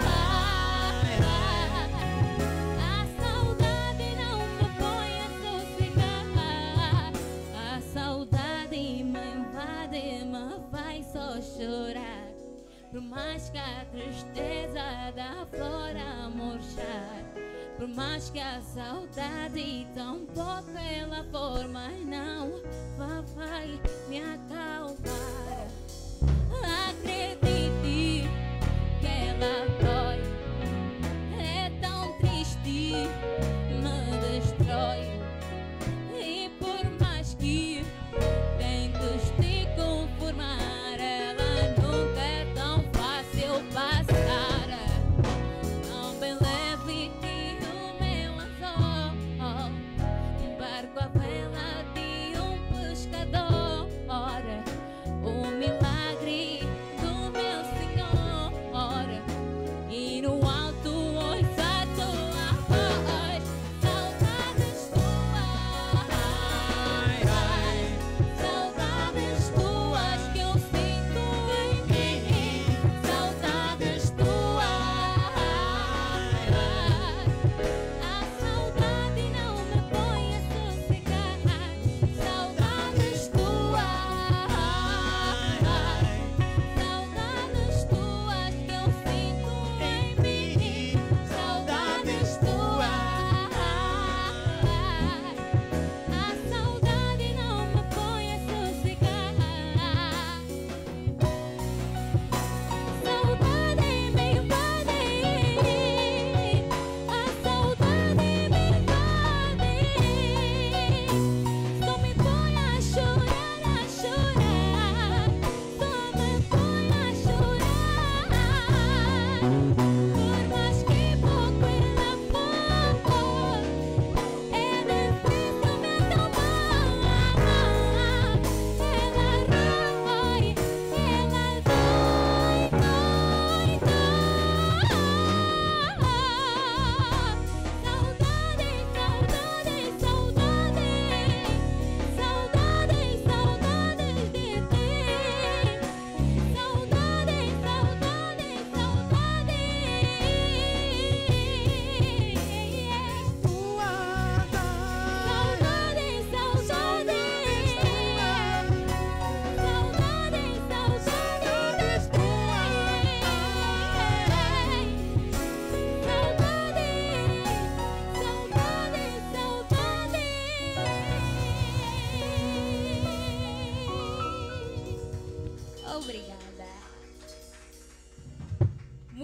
A saudade não me põe a sossegar, a saudade me invade, me faz só chorar. Por mais que a tristeza da flor a murchar, por mais que a saudade tampouco ela for, mas não vai me acalmar. Acredite que ela dói, é tão triste, me destrói. E por mais que tentes te conformar, ela nunca é tão fácil passar. Tão bem leve que o meu anzol, barco a vela de um pescador, o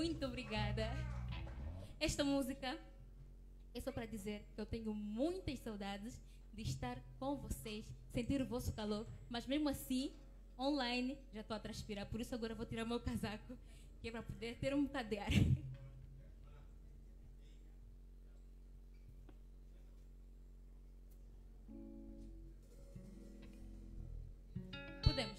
Muito obrigada. Esta música é só para dizer que eu tenho muitas saudades de estar com vocês, sentir o vosso calor, mas mesmo assim, online, já estou a transpirar, por isso agora vou tirar o meu casaco, que é para poder ter um bocado de ar. Podemos.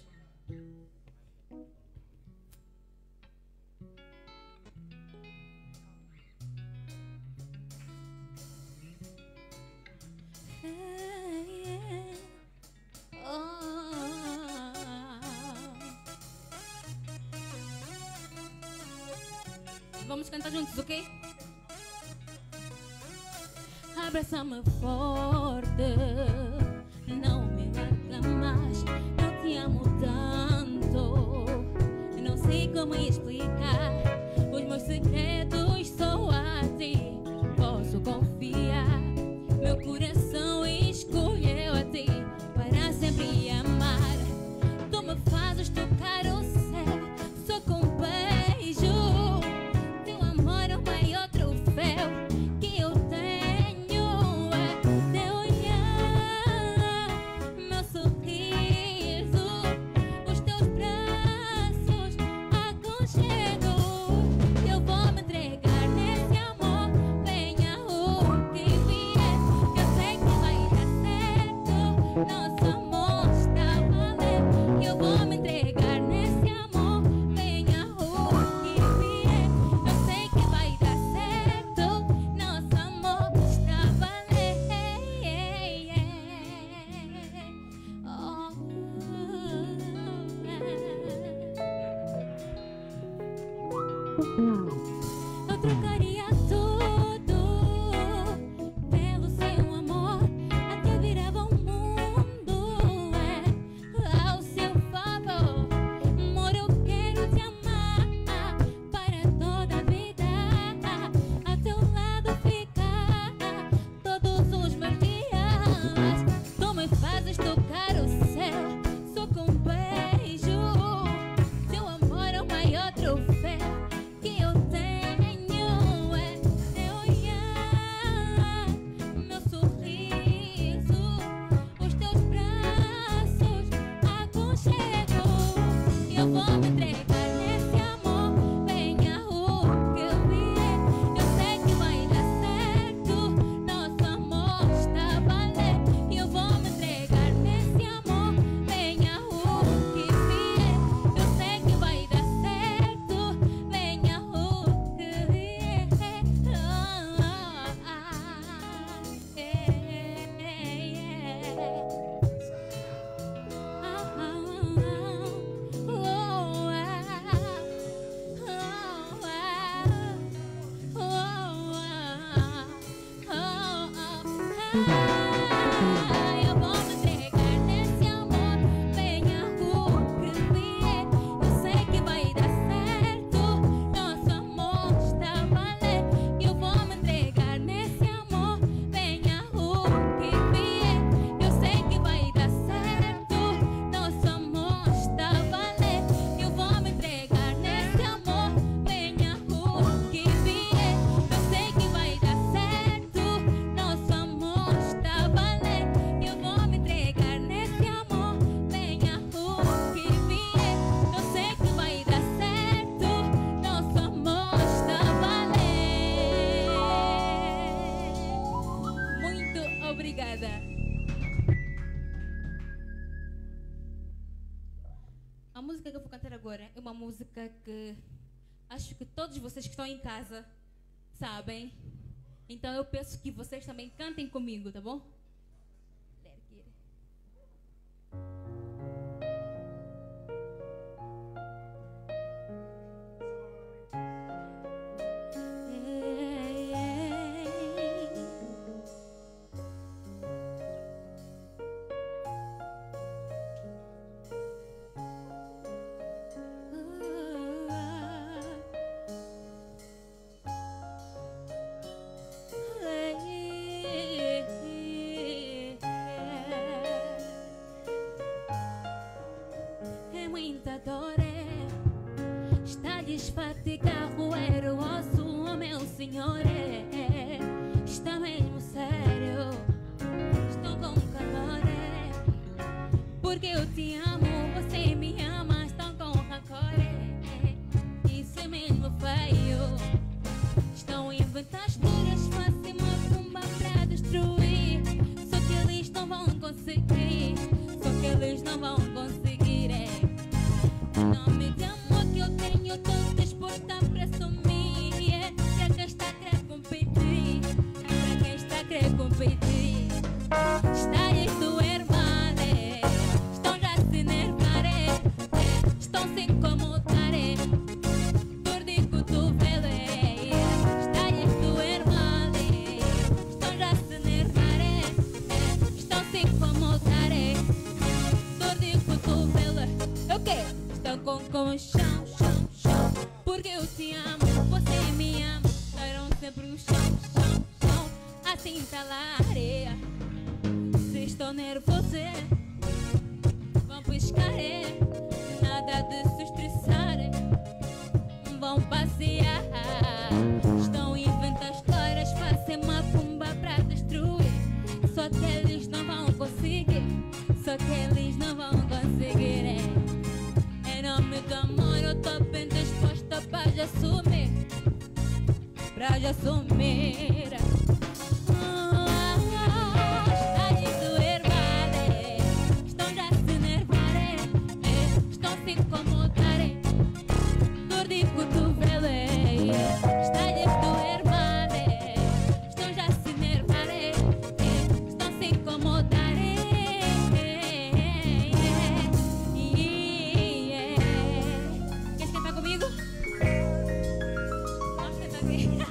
Vamos cantar juntos, ok? Abraça-me forte, não me larga mais, eu te amo tanto, não sei como explicar, os meus segredos só a ti posso confiar, meu coração escolheu a ti para sempre amar, tu me fazes tocar o céu, só com um beijo. Teu amor é o maior troféu que eu tenho. É teu olhar, meu sorriso, os teus braços, aconchego. Eu vou me entregar nesse amor, venha o que vier. Eu sei que vai dar certo, nosso amor está a valer. Eu vou me entregar nesse amor, venha o que vier. Eu sei que vai dar certo, nosso amor está a valer. Eu trocaria tudo pelo seu amor, até virava o mundo ao seu favor. Amor, eu quero te amar para toda a vida, a teu lado ficar todos os meus dias. Tu me fazes tocar o céu, só com um beijo. Teu amor é o maior troféu que eu tenho, é teu olhar, meu sorriso, os teus braços, aconchego. Eu vou me entregar nesse amor, venha o que vier. Eu sei que vai dar certo, nosso amor está a valer. Eu vou me entregar nesse amor, venha o que vier. Eu sei que vai dar certo, venha o que vier. Eu vou me entregar nesse amor, venha o que vier. Eu sei que vai dar certo, nosso amor está a valer. Eu vou me entregar nesse amor, venha o que vier. Eu sei que vai dar certo, nosso amor está a valer. Eu vou me entregar nesse amor, venha o que vier. Eu sei que vai dar certo, nosso amor está a valer. Eu vou me entregar nesse amor, venha o que vier. Eu sei que vai dar certo, nosso amor está a valer. Muito obrigada. A música que eu vou cantar agora é uma música que acho que todos vocês que estão em casa sabem. Então eu peço que vocês também cantem comigo, tá bom? de carro era o osso, oh meu senhor. Está mesmo sério, estou com calor. Porque eu te amo, você me ama, estão com rancor. Isso é mesmo feio. Estão a inventar histórias, fazem uma bomba pra destruir. Só que eles não vão conseguir, só que eles não vão conseguir. Não me dê amor que eu tenho, tô disposta pra assumir. Pra quem está a querer competir, pra quem está a querer competir. Estáis doer mal, estão já se nervar, estão se incomodar. Dor de cotovelo, estáis doer mal, estão já se nervar, estão se incomodar. Dor de cotovelo, eu quero. Estão com chão, chão, chão. Porque eu te amo, você me ama. Estarão sempre no chão, chão, chão. Assim tá lá a areia. Se estão nervosos, vão pescar. Nada de se estressar, vão passear. Estão a inventar histórias, fazem uma pumba pra destruir. Só que eles não vão conseguir, só que eles não vão conseguir. Em nome do amor eu tô bem disposta pra já sumir, pra já sumir. Está de doer mal, estão já se nervar, estão se incomodar. Dor de cotovelo, está de doer mal, estão já se nervar, estão se incomodar. Quer esquentar comigo? Vamos esquentar comigo.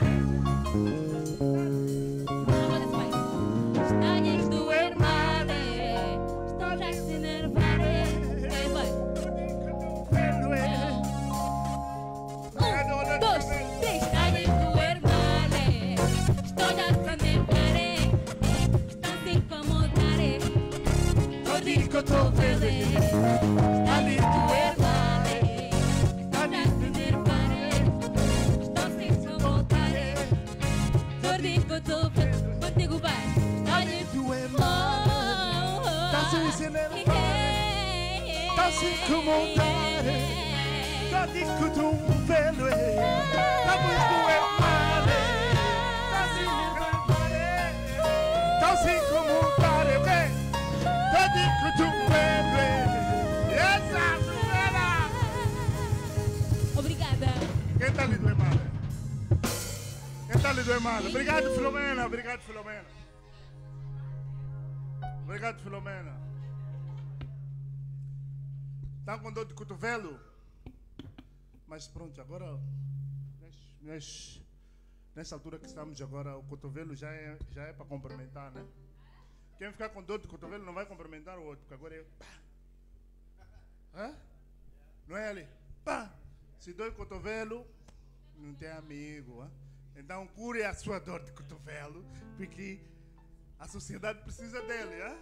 Não vou descer mais. Está de doer mal, estão já se nervar. Vai. 1, 2, 3. Está de doer mal, estão já se nervar, estão se incomodar. Dor de cotovelo, está de doer mal, estão já se nervar, estão se incomodar. Dor de cotovelo, contigo vai. Está de doer mal, Tá se nervar, tá se incomodar. Tá de cotovelo, tá muito mal. Tá se nervar, tá se incomodar, tá de cotovelo. Exato, Obrigada. Quem tá ali do Emana? Quem tá ali do Emana? Obrigado, Filomena. Obrigado, Filomena. Obrigado, Filomena. Tá com dor de cotovelo? Mas pronto, agora, nessa altura que estamos agora, o cotovelo já é para cumprimentar, né? Quem ficar com dor de cotovelo não vai cumprimentar o outro, porque agora é pá. Hã? Não é ali? Pá! Se dói o cotovelo, não tem amigo. Hã? Então cure a sua dor de cotovelo, porque a sociedade precisa dele. Hã?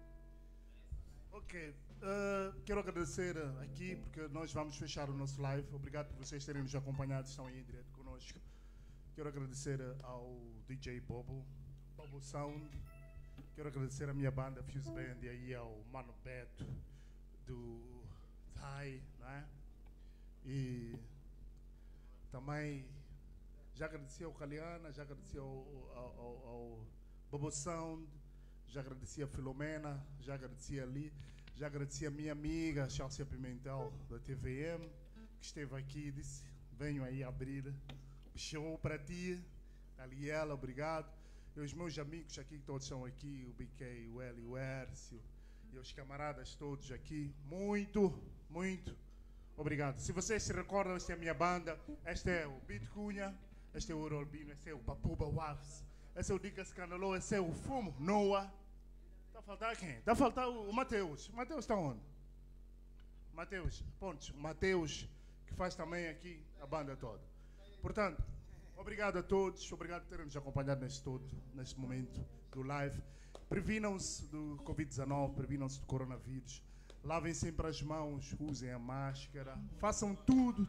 Ok. Quero agradecer aqui, porque nós vamos fechar o nosso live. Obrigado por vocês terem nos acompanhado, estão aí direto conosco. Quero agradecer ao DJ Bobo Sound. Quero agradecer a minha banda Fuse Band e aí ao Mano Beto do Thai, né? E também já agradeci ao Caliana, já agradeci ao Bobo Sound, já agradeci a Filomena, já agradeci a Li, já agradeci a minha amiga Chelsea Pimentel da TVM, que esteve aqui e disse: venho aí abrir o show para ti. Ali ela, obrigado. E os meus amigos aqui, que todos estão aqui, o BK, o Eli, o Hércio, e os camaradas todos aqui, muito, muito obrigado. Se vocês se recordam, esta é a minha banda, este é o Beat Cunha, este é o Orolbino, este é o Papuba Waves, esse é o Dicas Canalô, esse é o Fumo, Noah. Está a faltar quem? Está a faltar o Mateus. O Mateus está onde? Mateus, pontos. O Mateus, que faz também aqui a banda toda. Portanto, obrigado a todos, obrigado por terem nos acompanhado neste momento do live. Previnam-se do Covid-19, previnam-se do coronavírus. Lavem sempre as mãos, usem a máscara. Façam tudo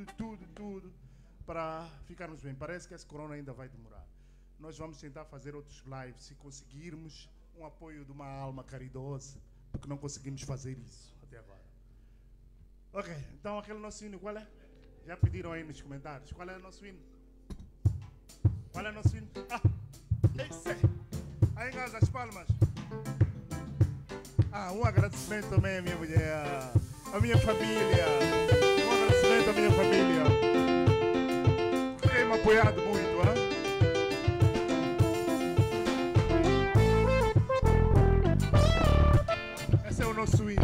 para ficarmos bem. Parece que esse corona ainda vai demorar. Nós vamos tentar fazer outros lives se conseguirmos um apoio de uma alma caridosa, porque não conseguimos fazer isso até agora. Ok, então aquele nosso hino, qual é? Já pediram aí nos comentários. Qual é o nosso hino? Qual é o nosso hino? Ah, esse é. Aí em casa, as palmas. Um agradecimento também à minha mulher, à minha família. Um agradecimento à minha família. Tem me apoiado muito, hein? Esse é o nosso hino.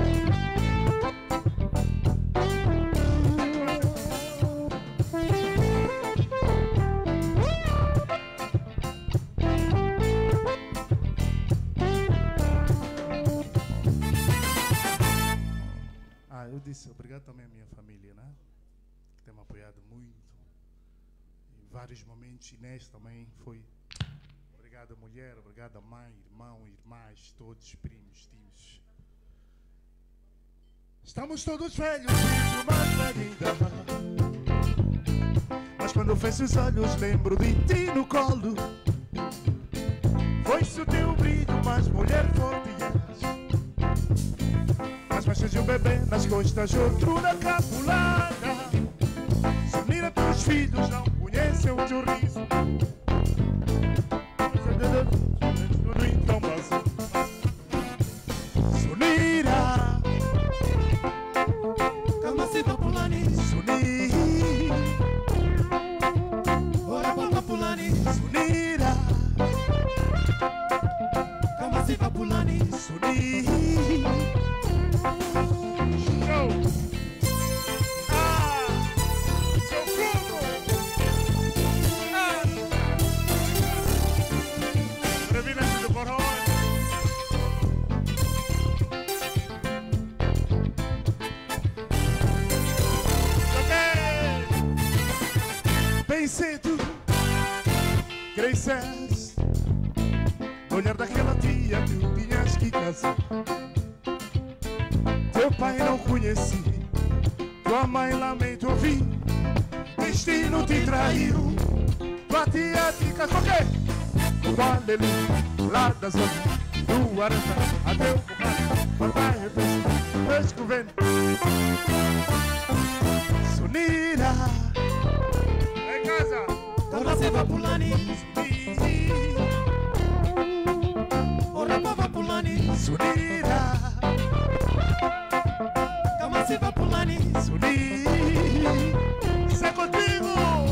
Eu disse obrigado também à minha família, né? Que tem me apoiado muito em vários momentos, e neste também foi. Obrigado à mulher, obrigado à mãe, irmão, irmãs, todos, primos, tios. Estamos todos velhos, mas ainda. Mas quando fecho os olhos lembro de ti no colo. Foi-se o teu brilho, mas mulher forte és. As manchas de um bebê nas costas, outro na capulada. Sonira, teus filhos não conhecem o teu riso. Tudo então passou. Sonira, Kama si papulani, Sonira, ora pa papulani, Sonira, kama si papulani, Sonira. Bem cedo cresces no olhar daquela tia que tu tinhas que casar. Teu pai não conheci, tua mãe lamento ouvir, destino te traiu. Tua tia te casou quê? Do aleluia, lá da zona do Arantá, até o Bucari, papai refez, escovendo. Sonira, em casa, kama si papulani, ora pa papulani, Sonira, kama si papulani, Sonira, isso é contigo.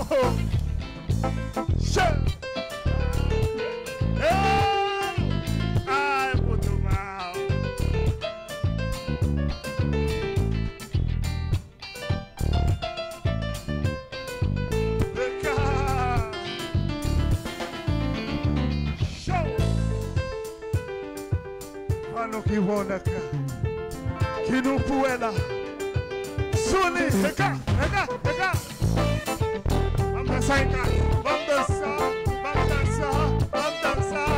Ai, muito mal. Vem cá. Show. Mano, que bona, cara. Que não pueda. Suni, vem cá, vem cá, vem cá. Vamos dançar em casa. Vamos dançar, vamos dançar, vamos dançar.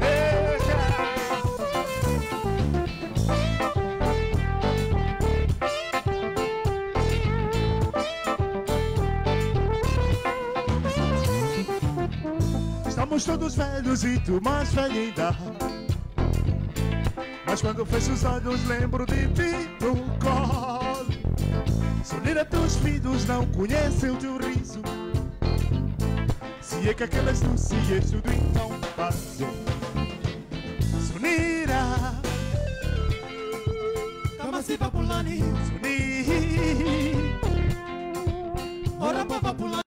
Estamos todos velhos e tu mais velha ainda. Mas quando fecho os olhos lembro de ti no colo. Sonira, teus filhos não conhecem o teu riso. Se é que aquelas lucias tudo então passou. Sonira, kama si papulani, Sonira. ora pa papulani.